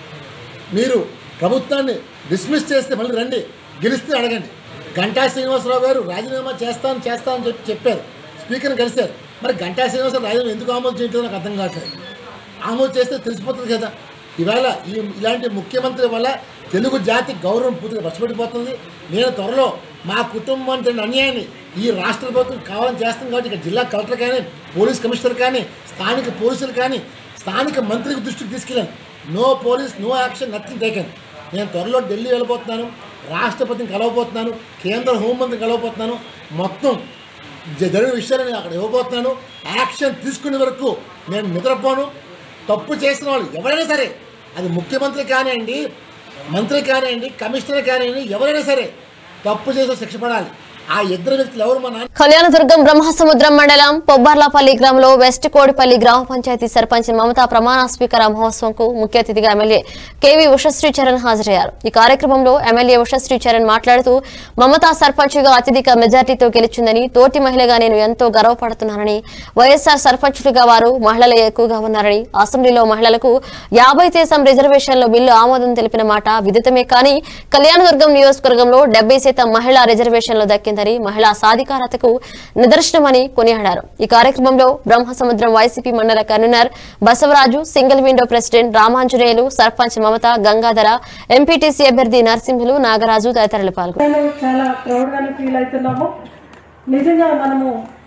మీరు ప్రభుత్వాన్ని డిస్మిస్ చేస్తే మళ్ళీ రండి, గెలిస్తే అడగండి. గంటా శ్రీనివాసరావు గారు రాజీనామా చేస్తాను చేస్తానని చెప్పి చెప్పారు, స్పీకర్ని కలిశారు. మరి గంటా శ్రీనివాసరావు రాజీనామా ఎందుకు ఆమోదం చేయట్లేదు నాకు అర్థం కావట్లేదు. ఆమోదం చేస్తే తెలిసిపోతుంది కదా. ఇవాళ ఈ ఇలాంటి ముఖ్యమంత్రి వల్ల తెలుగు జాతి గౌరవం పూర్తిగా పచ్చిపెట్టిపోతుంది. నేను త్వరలో మా కుటుంబం అన్యాయాన్ని ఈ రాష్ట్ర ప్రభుత్వం కావాలని చేస్తాం కాబట్టి ఇక్కడ జిల్లా కలెక్టర్ కానీ పోలీస్ కమిషనర్ కానీ స్థానిక పోలీసులు కానీ స్థానిక మంత్రికి దృష్టికి తీసుకెళ్ళాను. No police no action nothing taken. నేను త్వరలో ఢిల్లీ వెళ్ళిపోతున్నాను, రాష్ట్రపతిని కలవబోతున్నాను, కేంద్ర హోంమంత్రిని కలవబోతున్నాను. మొత్తం జరిగిన విషయాలు నేను అక్కడ ఇవ్వబోతున్నాను. యాక్షన్ తీసుకునే వరకు నేను నిద్రపోను. తప్పు చేసిన వాళ్ళు ఎవరైనా సరే, అది ముఖ్యమంత్రి కానివ్వండి, మంత్రి కానివ్వండి, కమిషనర్ కానివ్వండి, ఎవరైనా సరే తప్పు చేసే శిక్ష పడాలి. ఆ ఇద్దరు వ్యక్తులు ఎవరు? మన కళ్యాణదుర్గం బ్రహ్మసముద్రం మండలం పొబ్బార్లపల్లి గ్రామంలో వెస్ట్ కోడిపల్లి గ్రామ పంచాయతీ సర్పంచ్ మమతా ప్రమాణ స్వీకార మహోత్సవంకు ముఖ్య అతిథిగా ఎమ్మెల్యే కేవీ ఉషశ్రీ చరణ్ హాజరయ్యారు. ఈ కార్యక్రమంలో ఎమ్మెల్యే ఉషశ్రీ చరణ్ మాట్లాడుతూ మమతా సర్పంచ్ గా అత్యధిక మెజార్టీతో గెలిచిందని, తోటి మహిళగా నేను ఎంతో గర్వపడుతున్నానని, వైఎస్ఆర్ సర్పంచులుగా వారు మహిళలే ఎక్కువగా ఉన్నారని, అసెంబ్లీలో మహిళలకు యాభై శాతం రిజర్వేషన్ల బిల్లు ఆమోదం తెలిపిన మాట విదితమే కానీ కళ్యాణదుర్గం నియోజకవర్గంలో డెబ్బై శాతం మహిళా రిజర్వేషన్లు దక్కిందని, మహిళా సాధికారతకు నిదర్శనమని కొనియాడారు. ఈ కార్యక్రమంలో బ్రహ్మసముద్రం వైసీపీ మండల convener Basavaraju, single window president Ramanjaneyulu, sarpanch Mamatha, Gangadhara, MPTC అభ్యర్థి నరసింహులు, నాగరాజు తదితరులు పాల్గొన్నారు. చాలా ప్రౌడ్ గానే ఫీల్ అవుతున్నాము. నిజంగా మనము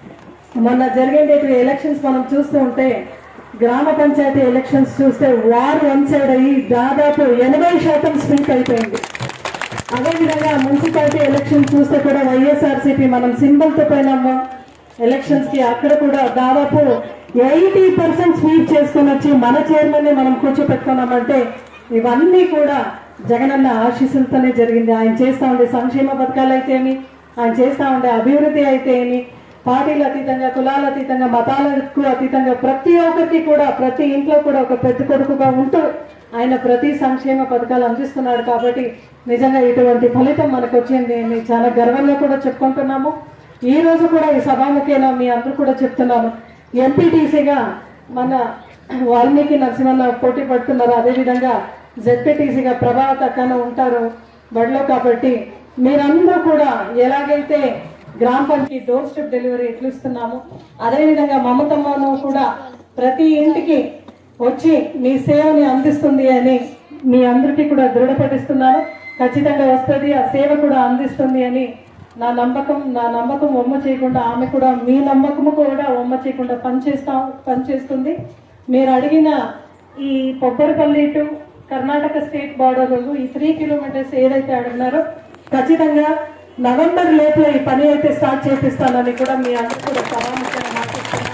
మొన్న జరిగే ఎలక్షన్స్ మనం చూస్తూ ఉంటే, గ్రామ పంచాయతీ ఎలక్షన్స్ చూస్తే వార్ వన్ సైడ్ అయ్యి దాదాపు ఎనభై శాతం స్ప్లిట్ అయిపోయింది. అదేవిధంగా మున్సిపాలిటీ ఎలక్షన్ చూస్తే కూడా వైఎస్ఆర్సీపీ మనం సింబల్తో పోయినాము ఎలక్షన్స్ కి, అక్కడ కూడా దాదాపు ఎయిటీ పర్సెంట్ స్వీప్ చేసుకుని వచ్చి మన చైర్మన్ మనం కూర్చోపెట్టుకున్నామంటే ఇవన్నీ కూడా జగనన్న ఆశీస్సులతోనే జరిగింది. ఆయన చేస్తా ఉండే సంక్షేమ పథకాలు అయితేమి, ఆయన చేస్తా ఉండే అభివృద్ధి అయితే ఏమి, పార్టీలు అతీతంగా, కులాల అతీతంగా, మతాలకు అతీతంగా ప్రతి ఒక్కరికి కూడా ప్రతి ఇంట్లో కూడా ఒక పెద్ద కొడుకుగా ఉంటూ ఆయన ప్రతి సంక్షేమ పథకాలు అందిస్తున్నాడు. కాబట్టి నిజంగా ఇటువంటి ఫలితం మనకు వచ్చింది అని చాలా గర్వంగా కూడా చెప్పుకుంటున్నాము. ఈ రోజు కూడా ఈ సభాముఖేన మీ అందరూ కూడా చెప్తున్నాను, ఎంపీటీసీగా మన వాల్మీకి నరసింహన్న పోటీ పడుతున్నారు. అదేవిధంగా జెడ్పీటీసీగా ప్రభావత అక్కన ఉంటారు బడిలో. కాబట్టి మీరందరూ కూడా ఎలాగైతే గ్రామ పంచాయతీ డోర్ స్టెప్ డెలివరీ ఎట్లు ఇస్తున్నాము, అదేవిధంగా మమతమ్మను కూడా ప్రతి ఇంటికి వచ్చి మీ సేవని అందిస్తుంది అని మీ అందరికీ కూడా దృఢపడిస్తున్నాను. ఖచ్చితంగా వస్తుంది, ఆ సేవ కూడా అందిస్తుంది అని నా నమ్మకం. నా నమ్మకం ఒమ్మ చేయకుండా, ఆమె కూడా మీ నమ్మకము కూడా ఒమ్మ చేయకుండా పనిచేస్తాం పనిచేస్తుంది. మీరు అడిగిన ఈ Pobbaripalli to Karnataka state border ఈ త్రీ కిలోమీటర్స్ ఏదైతే అడిగినారో ఖచ్చితంగా నవంబర్ లోపల ఈ పని అయితే స్టార్ట్ చేపిస్తానని కూడా మీ అందరూ కూడా పరామర్శన మాట్లాడుతున్నాను.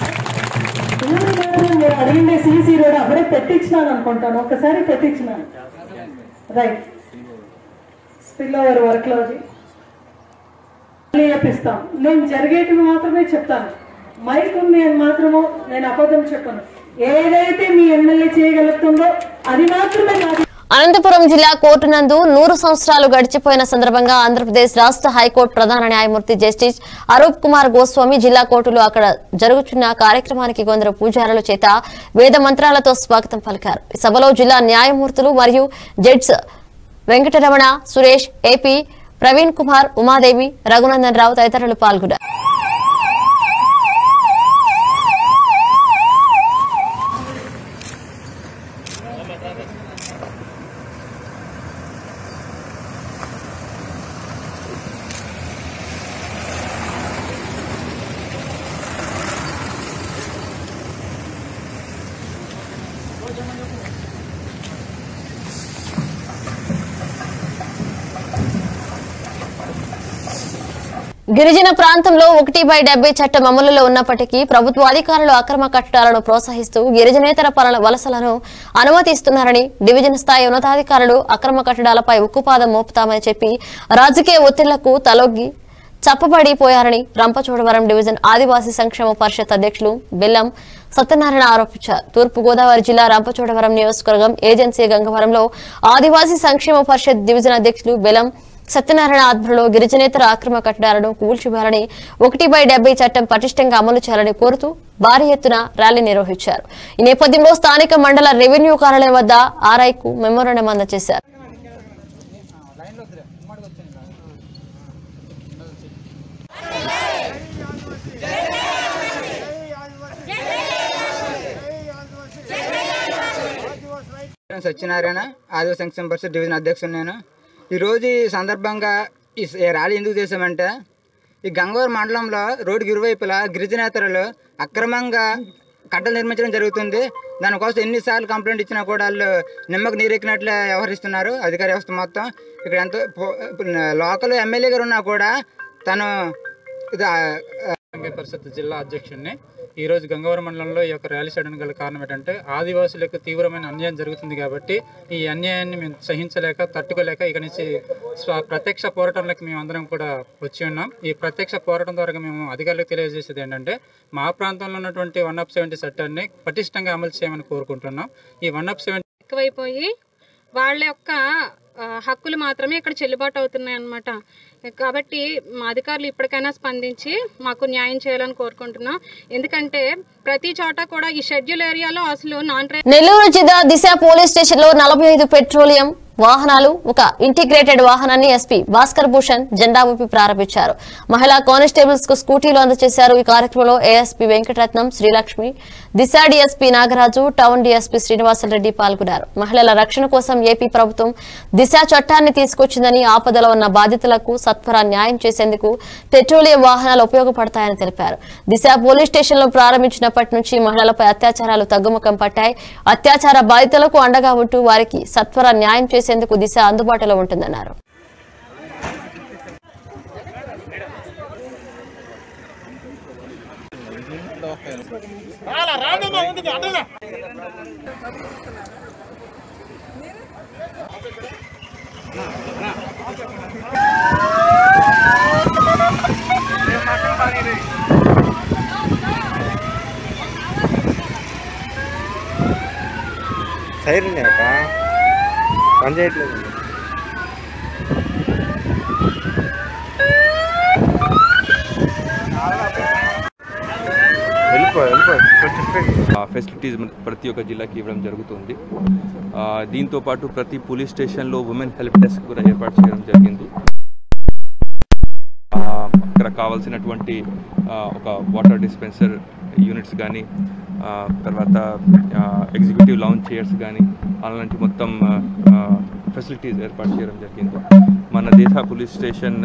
మీరు అడిగిండే సీసీ రోడ్ అప్పుడే పెట్టించినాను అనుకుంటాను, ఒకసారి పెట్టించినాను. రైట్, స్పిల్ ఓవర్ వర్క్ లో అది చేపిస్తాం. నేను జరిగేటివి మాత్రమే చెప్తాను, మైక్ ఉంది అని మాత్రము నేను అబద్ధం చెప్పను. ఏదైతే మీ ఎమ్మెల్యే చేయగలుగుతుందో అది మాత్రమే నాది. అనంతపురం జిల్లా కోర్టు నందు నూరు సంవత్సరాలు గడిచిపోయిన సందర్భంగా ఆంధ్రప్రదేశ్ రాష్ట్ర హైకోర్టు ప్రధాన న్యాయమూర్తి జస్టిస్ అరూప్ కుమార్ గోస్వామి జిల్లా కోర్టులో అక్కడ జరుగుతున్న కార్యక్రమానికి కొందరు పూజారుల చేత వేద మంత్రాలతో స్వాగతం పలికారు. ఈ సభలో జిల్లా న్యాయమూర్తులు మరియు జడ్జ్ వెంకటరమణ, సురేష్, ఏపీ ప్రవీణ్ కుమార్, ఉమాదేవి, రఘునందన్ రావు తదితరులు పాల్గొన్నారు. గిరిజన ప్రాంతంలో ఒకటి బై డెబ్బై చట్టం అమలులో ఉన్నప్పటికీ ప్రభుత్వ అధికారులు అక్రమ కట్టడాలను ప్రోత్సహిస్తూ గిరిజనేతర పనుల వలసలను అనుమతిస్తున్నారని డివిజన్ స్థాయి ఉన్నతాధికారులు అక్రమ కట్టడాలపై ఉక్కుపాదం మోపుతామని చెప్పి రాజకీయ ఒత్తిళ్లకు తలొగ్గి చప్పబడిపోయారని రంపచోడవరం డివిజన్ ఆదివాసీ సంక్షేమ పరిషత్ అధ్యక్షులు బెల్లం సత్యనారాయణ ఆరోపించారు. తూర్పు గోదావరి జిల్లా రంపచోడవరం నియోజకవర్గం ఏజెన్సీ గంగవరంలో ఆదివాసీ సంక్షేమ పరిషత్ డివిజన్ అధ్యక్షులు బెల్లం సత్యనారాయణ ఆధ్వర్యంలో గిరిజనేతర అక్రమ కట్టడాలను కూల్చివేయాలని ఒకటి బై డెబ్బై చట్టం పటిష్టంగా అమలు చేయాలని కోరుతూ భారీ ఎత్తున ర్యాలీ నిర్వహించారు. ఈ నేపథ్యంలో స్థానిక మండల రెవెన్యూ కార్యాలయం వద్ద ఆర్ఐకు మెమోరాండం అందజేశారు. సత్యనారాయణ ఆదివాసీ సంక్షేమ పరిషత్ డివిజన్ అధ్యక్షుడు నేను. ఈరోజు ఈ సందర్భంగా ఈ ర్యాలీ ఎందుకు చేసామంటే ఈ గంగవరం మండలంలో రోడ్డుకి ఇరువైపులా గిరిజనేతరులు అక్రమంగా కట్టలు నిర్మించడం జరుగుతుంది. దానికోసం ఎన్నిసార్లు కంప్లైంట్ ఇచ్చినా కూడా వాళ్ళు నిమ్మకు నీరెక్కినట్లు వ్యవహరిస్తున్నారు అధికార వ్యవస్థ మొత్తం. ఇక్కడ ఎంతో లోకల్ ఎమ్మెల్యే గారు ఉన్నా కూడా తను పరిషత్ జిల్లా అధ్యక్షుడిని. ఈరోజు గంగవరం మండలంలో ఈ యొక్క ర్యాలీ చేయడానికి గల కారణం ఏంటంటే ఆదివాసులకు తీవ్రమైన అన్యాయం జరుగుతుంది కాబట్టి ఈ అన్యాయాన్ని మేము సహించలేక తట్టుకోలేక ఇక నుంచి ప్రత్యక్ష పోరాటంలోకి మేము అందరం కూడా వచ్చి ఉన్నాం. ఈ ప్రత్యక్ష పోరాటం ద్వారా మేము అధికారులకు తెలియజేసేది ఏంటంటే మా ప్రాంతంలో ఉన్నటువంటి వన్ ఆఫ్ సెవెంటీ చట్టాన్ని పటిష్టంగా అమలు చేయమని కోరుకుంటున్నాం. ఈ వన్ ఆఫ్ సెవెంటీ ఎక్కువైపోయి వాళ్ళ యొక్క హక్కులు మాత్రమే ఇక్కడ చెల్లుబాటు అవుతున్నాయి అన్నమాట. కాబట్టి మా అధికారులు ఇప్పటికైనా స్పందించి మాకు న్యాయం చేయాలని కోరుకుంటున్నాం. ఎందుకంటే ప్రతి చోట కూడా ఈ షెడ్యూల్ ఏరియాలో అసలు నాన్ నెల్లూరు జిల్లా దిశ పోలీస్ స్టేషన్ లో నలభై ఐదు పెట్రోలియం వాహనాలు ఒక ఇంటిగ్రేటెడ్ వాహనాన్ని ఎస్పీ భాస్కర్ భూషణ్ జెండా ఊపి ప్రారంభించారు. మహిళా కానిస్టేబుల్స్ కు స్కూటీలు అందజేశారు. ఈ కార్యక్రమంలో ASP Venkataratnam, Srilakshmi, Disha DSP Nagaraju, town DSP Srinivasa Reddy పాల్గొన్నారు. మహిళల రక్షణ కోసం ఏపీ ప్రభుత్వం దిశ చట్టాన్ని తీసుకొచ్చిందని, ఆపదలో ఉన్న బాధితులకు సత్వర న్యాయం చేసేందుకు పెట్రోలియం వాహనాలు ఉపయోగపడతాయని తెలిపారు. దిశ పోలీస్ స్టేషన్ లో ప్రారంభించినప్పటి నుంచి మహిళలపై అత్యాచారాలు తగ్గుముఖం పట్టాయి. అత్యాచార బాధితులకు అండగా ఉంటూ వారికి సత్వర న్యాయం చేసేందుకు దిశ అందుబాటులో ఉంటుందన్నారు. సైరన్ అక్క పని చేయట్లేదు. ఫెసిలిటీస్ ప్రతి ఒక్క జిల్లాకి ఇవ్వడం జరుగుతుంది. దీంతో పాటు ప్రతి పోలీస్ స్టేషన్లో ఉమెన్ హెల్ప్ డెస్క్ కూడా ఏర్పాటు చేయడం జరిగింది. అక్కడ కావాల్సినటువంటి ఒక వాటర్ డిస్పెన్సర్ యూనిట్స్ కానీ, తర్వాత ఎగ్జిక్యూటివ్ లౌంజ్ చైర్స్ కానీ అలాంటి మొత్తం ఫెసిలిటీస్ ఏర్పాటు చేయడం జరిగింది. మన దేశ పోలీస్ స్టేషన్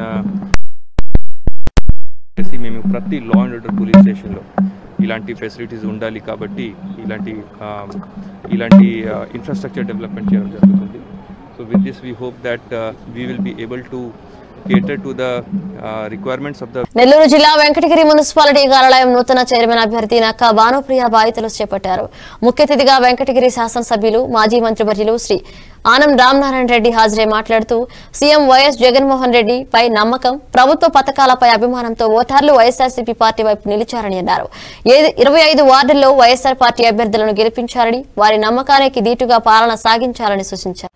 మేము ప్రతి లా అండ్ ఆర్డర్ పోలీస్ స్టేషన్లో ఇలాంటి ఫెసిలిటీస్ ఉండాలి కాబట్టి ఇలాంటి ఇలాంటి ఇన్ఫ్రాస్ట్రక్చర్ డెవలప్మెంట్ చేయడం జరుగుతుంది. So with this we hope that we will be able to cater to the uh, requirements of the Nellore జిల్లా వెంకటగిరి మున్సిపాలిటీ కార్యాలయం నూతన చైర్మన్ అభ్యర్థి నక్క భానుప్రియ బాధ్యతలు చేపట్టారు. ముఖ్య అతిథిగా వెంకటగిరి శాసనసభ్యులు మాజీ మంత్రివర్యులు శ్రీ ఆనం రామనారాయణ రెడ్డి హాజరై మాట్లాడుతూ సీఎం వైఎస్ జగన్మోహన్ రెడ్డి పై నమ్మకం, ప్రభుత్వ పథకాలపై అభిమానంతో ఓటర్లు వైఎస్ఆర్సీపీ పార్టీ వైపు నిలిచారని అన్నారు. ఇరవై ఐదు వార్డుల్లో వైఎస్ఆర్ పార్టీ అభ్యర్థులను గెలిపించారని, వారి నమ్మకానికి దీటుగా పాలన సాగించాలని సూచించారు.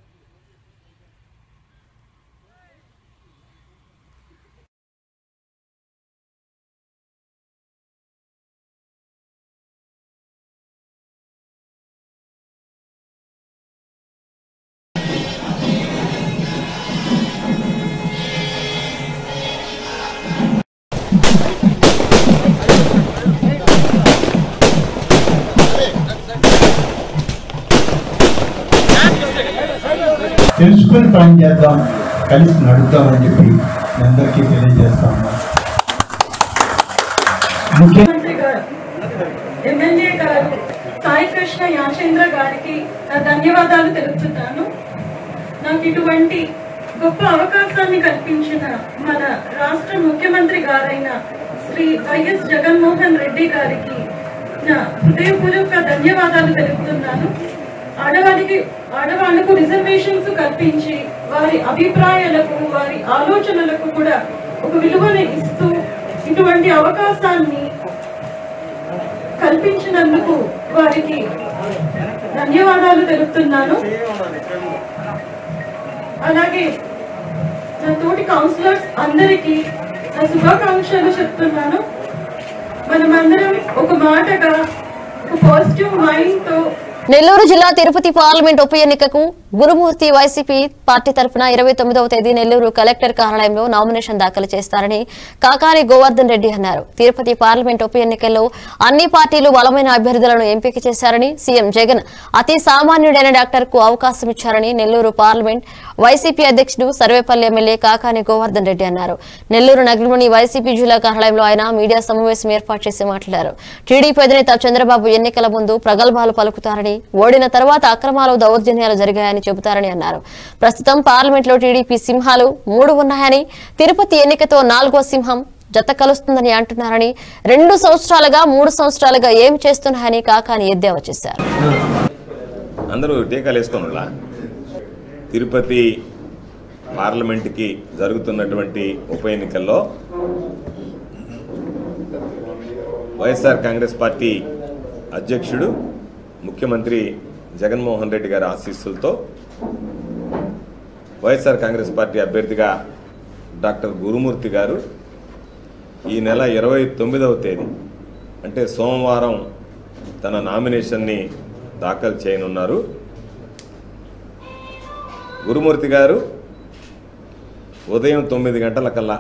తెలుసుకుని పని చేద్దాం, కలిసి నడుద్దామని చెప్పి మీ అందరికీ తెలియజేస్తాము. ముఖ్యమంత్రి గారు, ఎమ్మెల్యే గారు సాయి కృష్ణ యాచేంద్ర గారికి నా ధన్యవాదాలు తెలుపుతున్నాను. నాకు ఇటువంటి గొప్ప అవకాశాన్ని కల్పించిన మన రాష్ట్ర ముఖ్యమంత్రి గారైన శ్రీ వైఎస్ జగన్మోహన్ రెడ్డి గారికి నా హృదయపూర్వక ధన్యవాదాలు తెలుపుతున్నాను. ఆడవారికి ఆడవాళ్లకు రిజర్వేషన్స్ కల్పించి వారి అభిప్రాయాలకు వారి ఆలోచనలకు కూడా ఒక విలువను ఇస్తూ ఇటువంటి అవకాశాన్ని కల్పించినందుకు వారికి ధన్యవాదాలు తెలుపుతున్నాను. అలాగే నా తోటి కౌన్సిలర్స్ అందరికీ నా శుభాకాంక్షలు చెప్తున్నాను. మనమందరం ఒక మాటగా ఒక పాజిటివ్ మైండ్ తో నెల్లూరు జిల్లా తిరుపతి పార్లమెంట్ ఉప ఎన్నికకు గురుమూర్తి వైసీపీ పార్టీ తరఫున ఇరవై తొమ్మిదవ తేదీ నెల్లూరు కలెక్టర్ కార్యాలయంలో నామినేషన్ దాఖలు చేస్తారని కాకాని గోవర్ధన్ రెడ్డి అన్నారు. తిరుపతి పార్లమెంట్ ఉప ఎన్నికల్లో అన్ని పార్టీలు బలమైన అభ్యర్థులను ఎంపిక చేశారని, సీఎం జగన్ అతి సామాన్యుడైన డాక్టర్ కు అవకాశం ఇచ్చారని నెల్లూరు పార్లమెంట్ వైసీపీ అధ్యక్షుడు సర్వేపల్లి ఎమ్మెల్యే కాకాని గోవర్ధన్ రెడ్డి అన్నారు. నెల్లూరు నగరంలోని వైసీపీ జిల్లా కార్యాలయంలో ఆయన మీడియా సమావేశం ఏర్పాటు చేసి మాట్లాడారు. టీడీపీ అధినేత చంద్రబాబు ఎన్నికల ముందు ప్రగల్భాలు పలుకుతారని, ఓడిన తర్వాత అక్రమాలు దౌర్జన్యాలు జరిగాయని చెబుతారని అన్నారు. ప్రస్తుతం పార్లమెంట్ లో టీడీపీ సింహాలు మూడు ఉన్నాయని, తిరుపతి ఎన్నికతో నాలుగో సింహం జత కలుస్తుందని అంటున్నారని, రెండు సంవత్సరాలుగా మూడు సంవత్సరాలుగా ఏం చేస్తున్నాయని కాకాని ఎద్దేవా చేశారు. అందరూ టీకాలు వేసుకోనులా తిరుపతి పార్లమెంట్కి జరుగుతున్నటువంటి ఉప ఎన్నికల్లో వైఎస్ఆర్ కాంగ్రెస్ పార్టీ అధ్యక్షుడు ముఖ్యమంత్రి జగన్మోహన్ రెడ్డి గారి ఆశీస్సులతో వైఎస్ఆర్ కాంగ్రెస్ పార్టీ అభ్యర్థిగా డాక్టర్ గురుమూర్తి గారు ఈ నెల ఇరవై తొమ్మిదవ తేదీ అంటే సోమవారం తన నామినేషన్ని దాఖలు చేయనున్నారు. గురుమూర్తి గారు ఉదయం తొమ్మిది గంటల కల్లా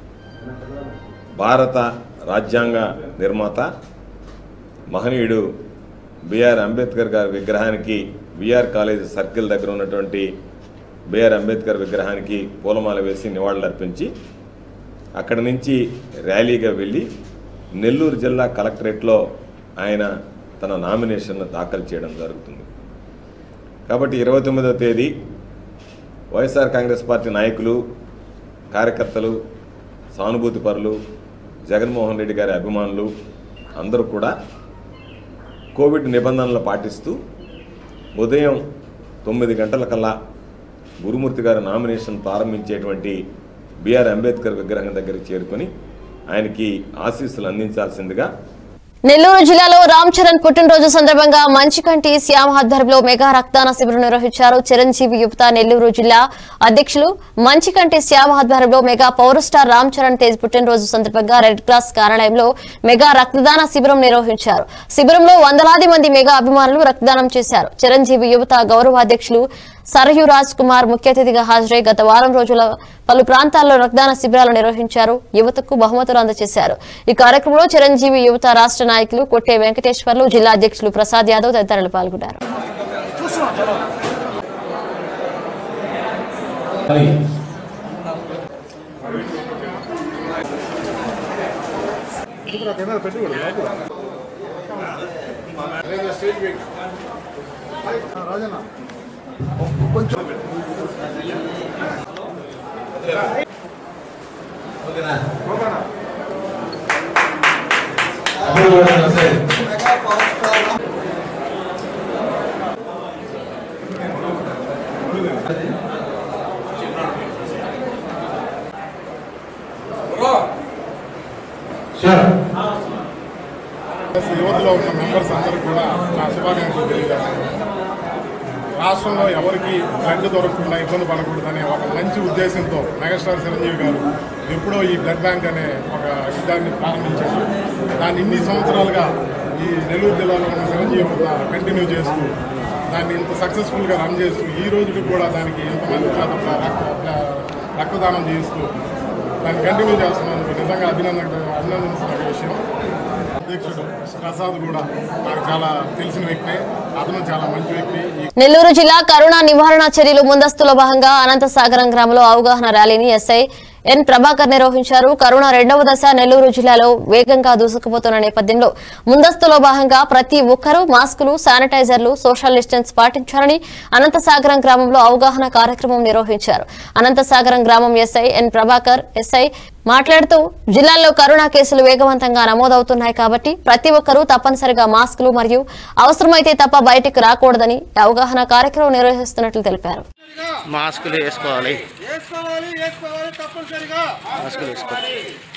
భారత రాజ్యాంగ నిర్మాత మహనీయుడు బిఆర్ అంబేద్కర్ గారి విగ్రహానికి బిఆర్ కాలేజ్ సర్కిల్ దగ్గర ఉన్నటువంటి బిఆర్ అంబేద్కర్ విగ్రహానికి పూలమాల వేసి నివాళులర్పించి అక్కడి నుంచి ర్యాలీగా వెళ్ళి నెల్లూరు జిల్లా కలెక్టరేట్లో ఆయన తన నామినేషన్ను దాఖలు చేయడం జరుగుతుంది. కాబట్టి ఇరవై తొమ్మిదవ తేదీ వైఎస్ఆర్ కాంగ్రెస్ పార్టీ నాయకులు, కార్యకర్తలు, సానుభూతిపరులు, జగన్మోహన్ రెడ్డి గారి అభిమానులు అందరూ కూడా కోవిడ్ నిబంధనలు పాటిస్తూ ఉదయం తొమ్మిది గంటల కల్లా గురుమూర్తి గారి నామినేషన్ ప్రారంభించేటువంటి బిఆర్ అంబేద్కర్ విగ్రహం దగ్గరికి చేరుకొని ఆయనకి ఆశీస్సులు అందించాల్సిందిగా. నెల్లూరు జిల్లాలో రామ్ చరణ్ పుట్టినరోజు సందర్భంగా మంచికంటి శ్యామ ఆధ్వర్యంలో మెగా రక్తదాన శిబిరం నిర్వహించారు. చిరంజీవి యువత నెల్లూరు జిల్లా అధ్యక్షులు మంచికంటి శ్యామ ఆధ్వర్యంలో mega power star Ram Charan Tej పుట్టినరోజు సందర్భంగా రెడ్ క్రాస్ కార్యాలయంలో మెగా రక్తదాన శిబిరం నిర్వహించారు. శిబిరంలో వందలాది మంది మెగా అభిమానులు రక్తదానం చేశారు. చిరంజీవి యువత గౌరవ అధ్యక్షులు సరయు రాజ్ కుమార్ ముఖ్య అతిథిగా హాజరై గత వారం రోజుల పలు ప్రాంతాల్లో రక్తదాన శిబిరాలు నిర్వహించారు. యువతకు బహుమతులు అందజేశారు. ఈ కార్యక్రమంలో చిరంజీవి యువత రాష్ట్ర నాయకులు కొట్టే వెంకటేశ్వర్లు, జిల్లా అధ్యక్షులు ప్రసాద్ యాదవ్ తదితరులు పాల్గొన్నారు. యువతలో ఉన్న మెంబర్స్ అందరూ కూడా నా శుభాకాంక్షలు తెలియజేస్తున్నాను. రాష్ట్రంలో ఎవరికి బ్లడ్ దొరకకుండా ఇబ్బంది పడకూడదనే ఒక మంచి ఉద్దేశంతో మెగాస్టార్ చిరంజీవి గారు ఎప్పుడో ఈ బ్లడ్ బ్యాంక్ అనే ఒక దాన్ని ప్రారంభించారు. దాన్ని ఇన్ని సంవత్సరాలుగా ఈ నెల్లూరు జిల్లాలో ఉన్న చిరంజీవి కూడా కంటిన్యూ చేస్తూ దాన్ని ఇంత సక్సెస్ఫుల్గా రన్ చేస్తూ ఈ రోజుకి కూడా దానికి ఇంతమంది చేత రక్తదానం చేస్తూ దాన్ని కంటిన్యూ చేస్తున్నందుకు నిజంగా అభినందన అభినందించిన విషయం. అధ్యక్షుడు ప్రసాద్ కూడా నాకు చాలా తెలిసిన వ్యక్తి, అతను చాలా మంచి వ్యక్తి. నెల్లూరు జిల్లా కరోనా నివారణ చర్యలు ముందస్తులో భాగంగా అనంతసాగరం గ్రామంలో అవగాహన ర్యాలీని ఎస్ఐ ఎన్ ప్రభాకర్ నిర్వహించారు. కరోనా రెండవ దశ నెల్లూరు జిల్లాలో వేగంగా దూసుకుపోతున్న నేపథ్యంలో ముందస్తులో భాగంగా ప్రతి ఒక్కరూ మాస్కులు, శానిటైజర్లు, సోషల్ డిస్టెన్స్ పాటించాలని అనంతసాగరం గ్రామంలో అవగాహన కార్యక్రమం నిర్వహించారు. అనంతసాగరం గ్రామం ఎస్ఐ ఎన్ ప్రభాకర్ ఎస్ఐ మాట్లాడుతూ జిల్లాలో కరోనా కేసులు వేగవంతంగా నమోదవుతున్నాయి కాబట్టి ప్రతి ఒక్కరూ తప్పనిసరిగా మాస్కులు మరియు అవసరమైతే తప్ప బయటికి రాకూడదని అవగాహన కార్యక్రమం నిర్వహిస్తున్నట్లు తెలిపారు. మాస్కులు వేసుకోవాలి మాస్కులు వేసుకోవాలి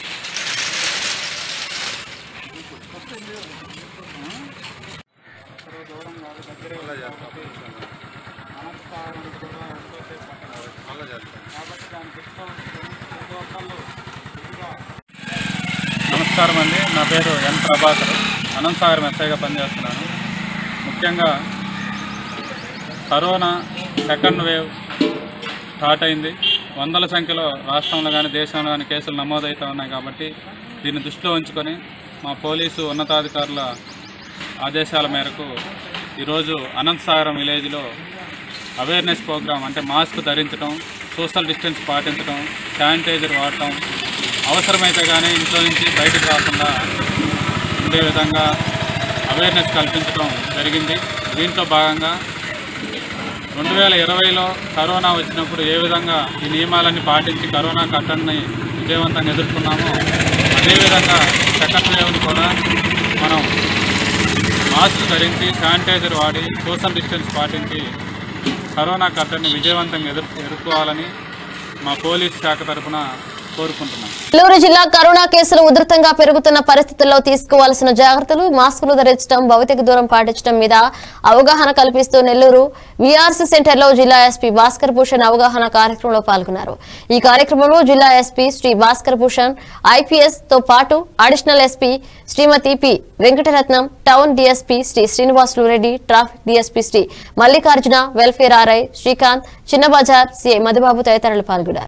నమస్కారం అండి. నా పేరు ఎన్ ప్రభాకర్, అనంతసాగరం ఎస్ఐగా పనిచేస్తున్నాను. ముఖ్యంగా కరోనా సెకండ్ వేవ్ స్టార్ట్ అయింది. వందల సంఖ్యలో రాష్ట్రంలో కానీ దేశంలో కానీ కేసులు నమోదవుతూ ఉన్నాయి కాబట్టి దీన్ని దృష్టిలో ఉంచుకొని మా పోలీసు ఉన్నతాధికారుల ఆదేశాల మేరకు ఈరోజు అనంతసాగరం విలేజ్లో అవేర్నెస్ ప్రోగ్రాం అంటే మాస్క్ ధరించడం, సోషల్ డిస్టెన్స్ పాటించడం, శానిటైజర్ వాడటం, అవసరమైతే కానీ ఇంట్లో నుంచి బయటకు రాకుండా ఉండే విధంగా అవేర్నెస్ కల్పించడం జరిగింది. దీంట్లో భాగంగా రెండు వేల ఇరవైలో కరోనా వచ్చినప్పుడు ఏ విధంగా ఈ నియమాలన్నీ పాటించి కరోనా కట్టడిని విజయవంతంగా ఎదుర్కొన్నామో అదేవిధంగా సెకండ్ వేవ్ని కూడా మనం మాస్క్ ధరించి, శానిటైజర్ వాడి, సోషల్ డిస్టెన్స్ పాటించి కరోనా కట్టడిని విజయవంతంగా ఎదుర్ ఎదుర్కోవాలని మా పోలీస్ శాఖ తరఫున కోరుకుంటున్నాం. నెల్లూరు జిల్లా కరోనా కేసులు ఉధృతంగా పెరుగుతున్న పరిస్థితుల్లో తీసుకోవాల్సిన జాగ్రత్తలు, మాస్కులు ధరించడం, భౌతిక దూరం పాటించడం మీద అవగాహన కల్పిస్తూ నెల్లూరు వీఆర్సీ సెంటర్లో జిల్లా ఎస్పీ భాస్కర్ భూషణ్ అవగాహన కార్యక్రమంలో పాల్గొన్నారు. ఈ కార్యక్రమంలో జిల్లా ఎస్పీ శ్రీ భాస్కర్ భూషణ్, ఐపీఎస్ తో పాటు additional SP Shrimati P Venkataratnam, town DSP Shri Srinivasulu Reddy, traffic DSP Shri Mallikarjuna, welfare RI Srikanth, Chinna Bazar CI Madhubabu తదితరులు పాల్గొన్నారు.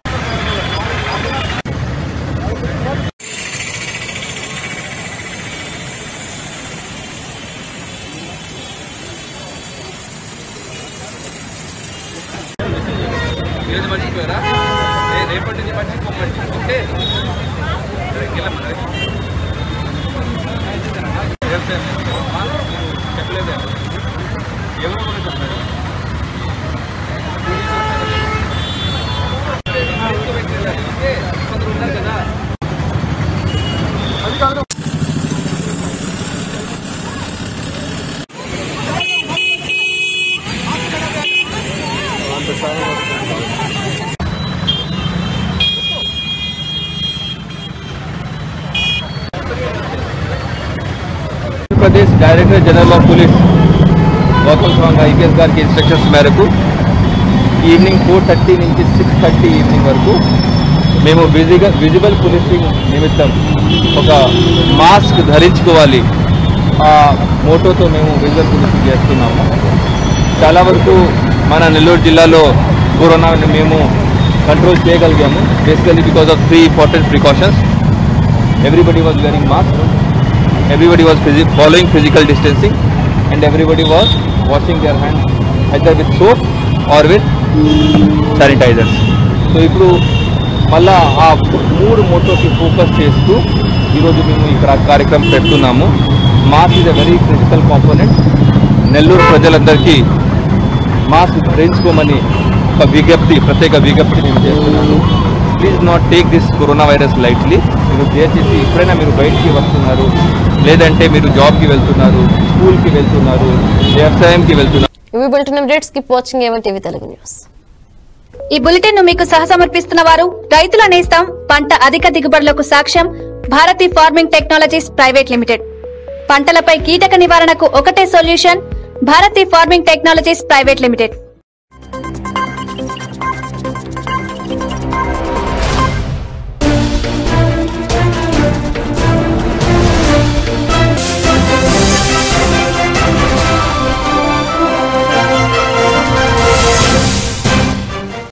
రేపటి నుంచి మర్చిపోమండి. ఓకే చెప్పలేదు ఎవరు కూడా చెప్పలేదు. కొందరు ఉన్నారు కదా అది కాదు. Andhra Pradesh director general of police Gautam Swamy IPS గారికి ఇన్స్ట్రక్షన్స్ మేరకు ఈవినింగ్ ఫోర్ థర్టీ నుంచి సిక్స్ థర్టీ ఈవినింగ్ వరకు మేము విజిగా విజిబుల్ పోలీసింగ్ నిమిత్తం ఒక మాస్క్ ధరించుకోవాలి ఆ మోటోతో మేము విజిబుల్ పోలీసింగ్ చేస్తున్నాము. చాలా వరకు మన నెల్లూరు జిల్లాలో కరోనాని మేము కంట్రోల్ చేయగలిగాము. Basically because of three important precautions. Everybody was wearing mask, everybody was phys- following physical distancing, and everybody was washing their hands either with soap or with sanitizers. So ఇప్పుడు మళ్ళా ఆ మూడు మోటోకి ఫోకస్ చేస్తూ ఈరోజు మేము ఇక్కడ కార్యక్రమం పెడుతున్నాము. Mask is a very critical component. Nellore ప్రజలందరికీ మాస్క్ ధరించుకోమని ఒక విజ్ఞప్తి, ప్రత్యేక విజ్ఞప్తి నేను చేస్తున్నాను. Please not take this corona virus lightly. మీరు దయచేసి ఎప్పుడైనా మీరు బయటికి వస్తున్నారు, లేదంటే మీరు జాబ్కి వెళ్తున్నారు, స్కూల్కి వెళ్తున్నారు, వ్యవసాయంకి వెళ్తున్నారు. ఈ బులెటిన్ ను మీకు సహసమర్పిస్తున్న వారు రైతుల నేస్తం, పంట అధిక దిగుబడులకు సాక్ష్యం Bharati farming technologies private limited. పంటలపై కీటక నివారణకు ఒకటే solution Bharati farming technologies private limited.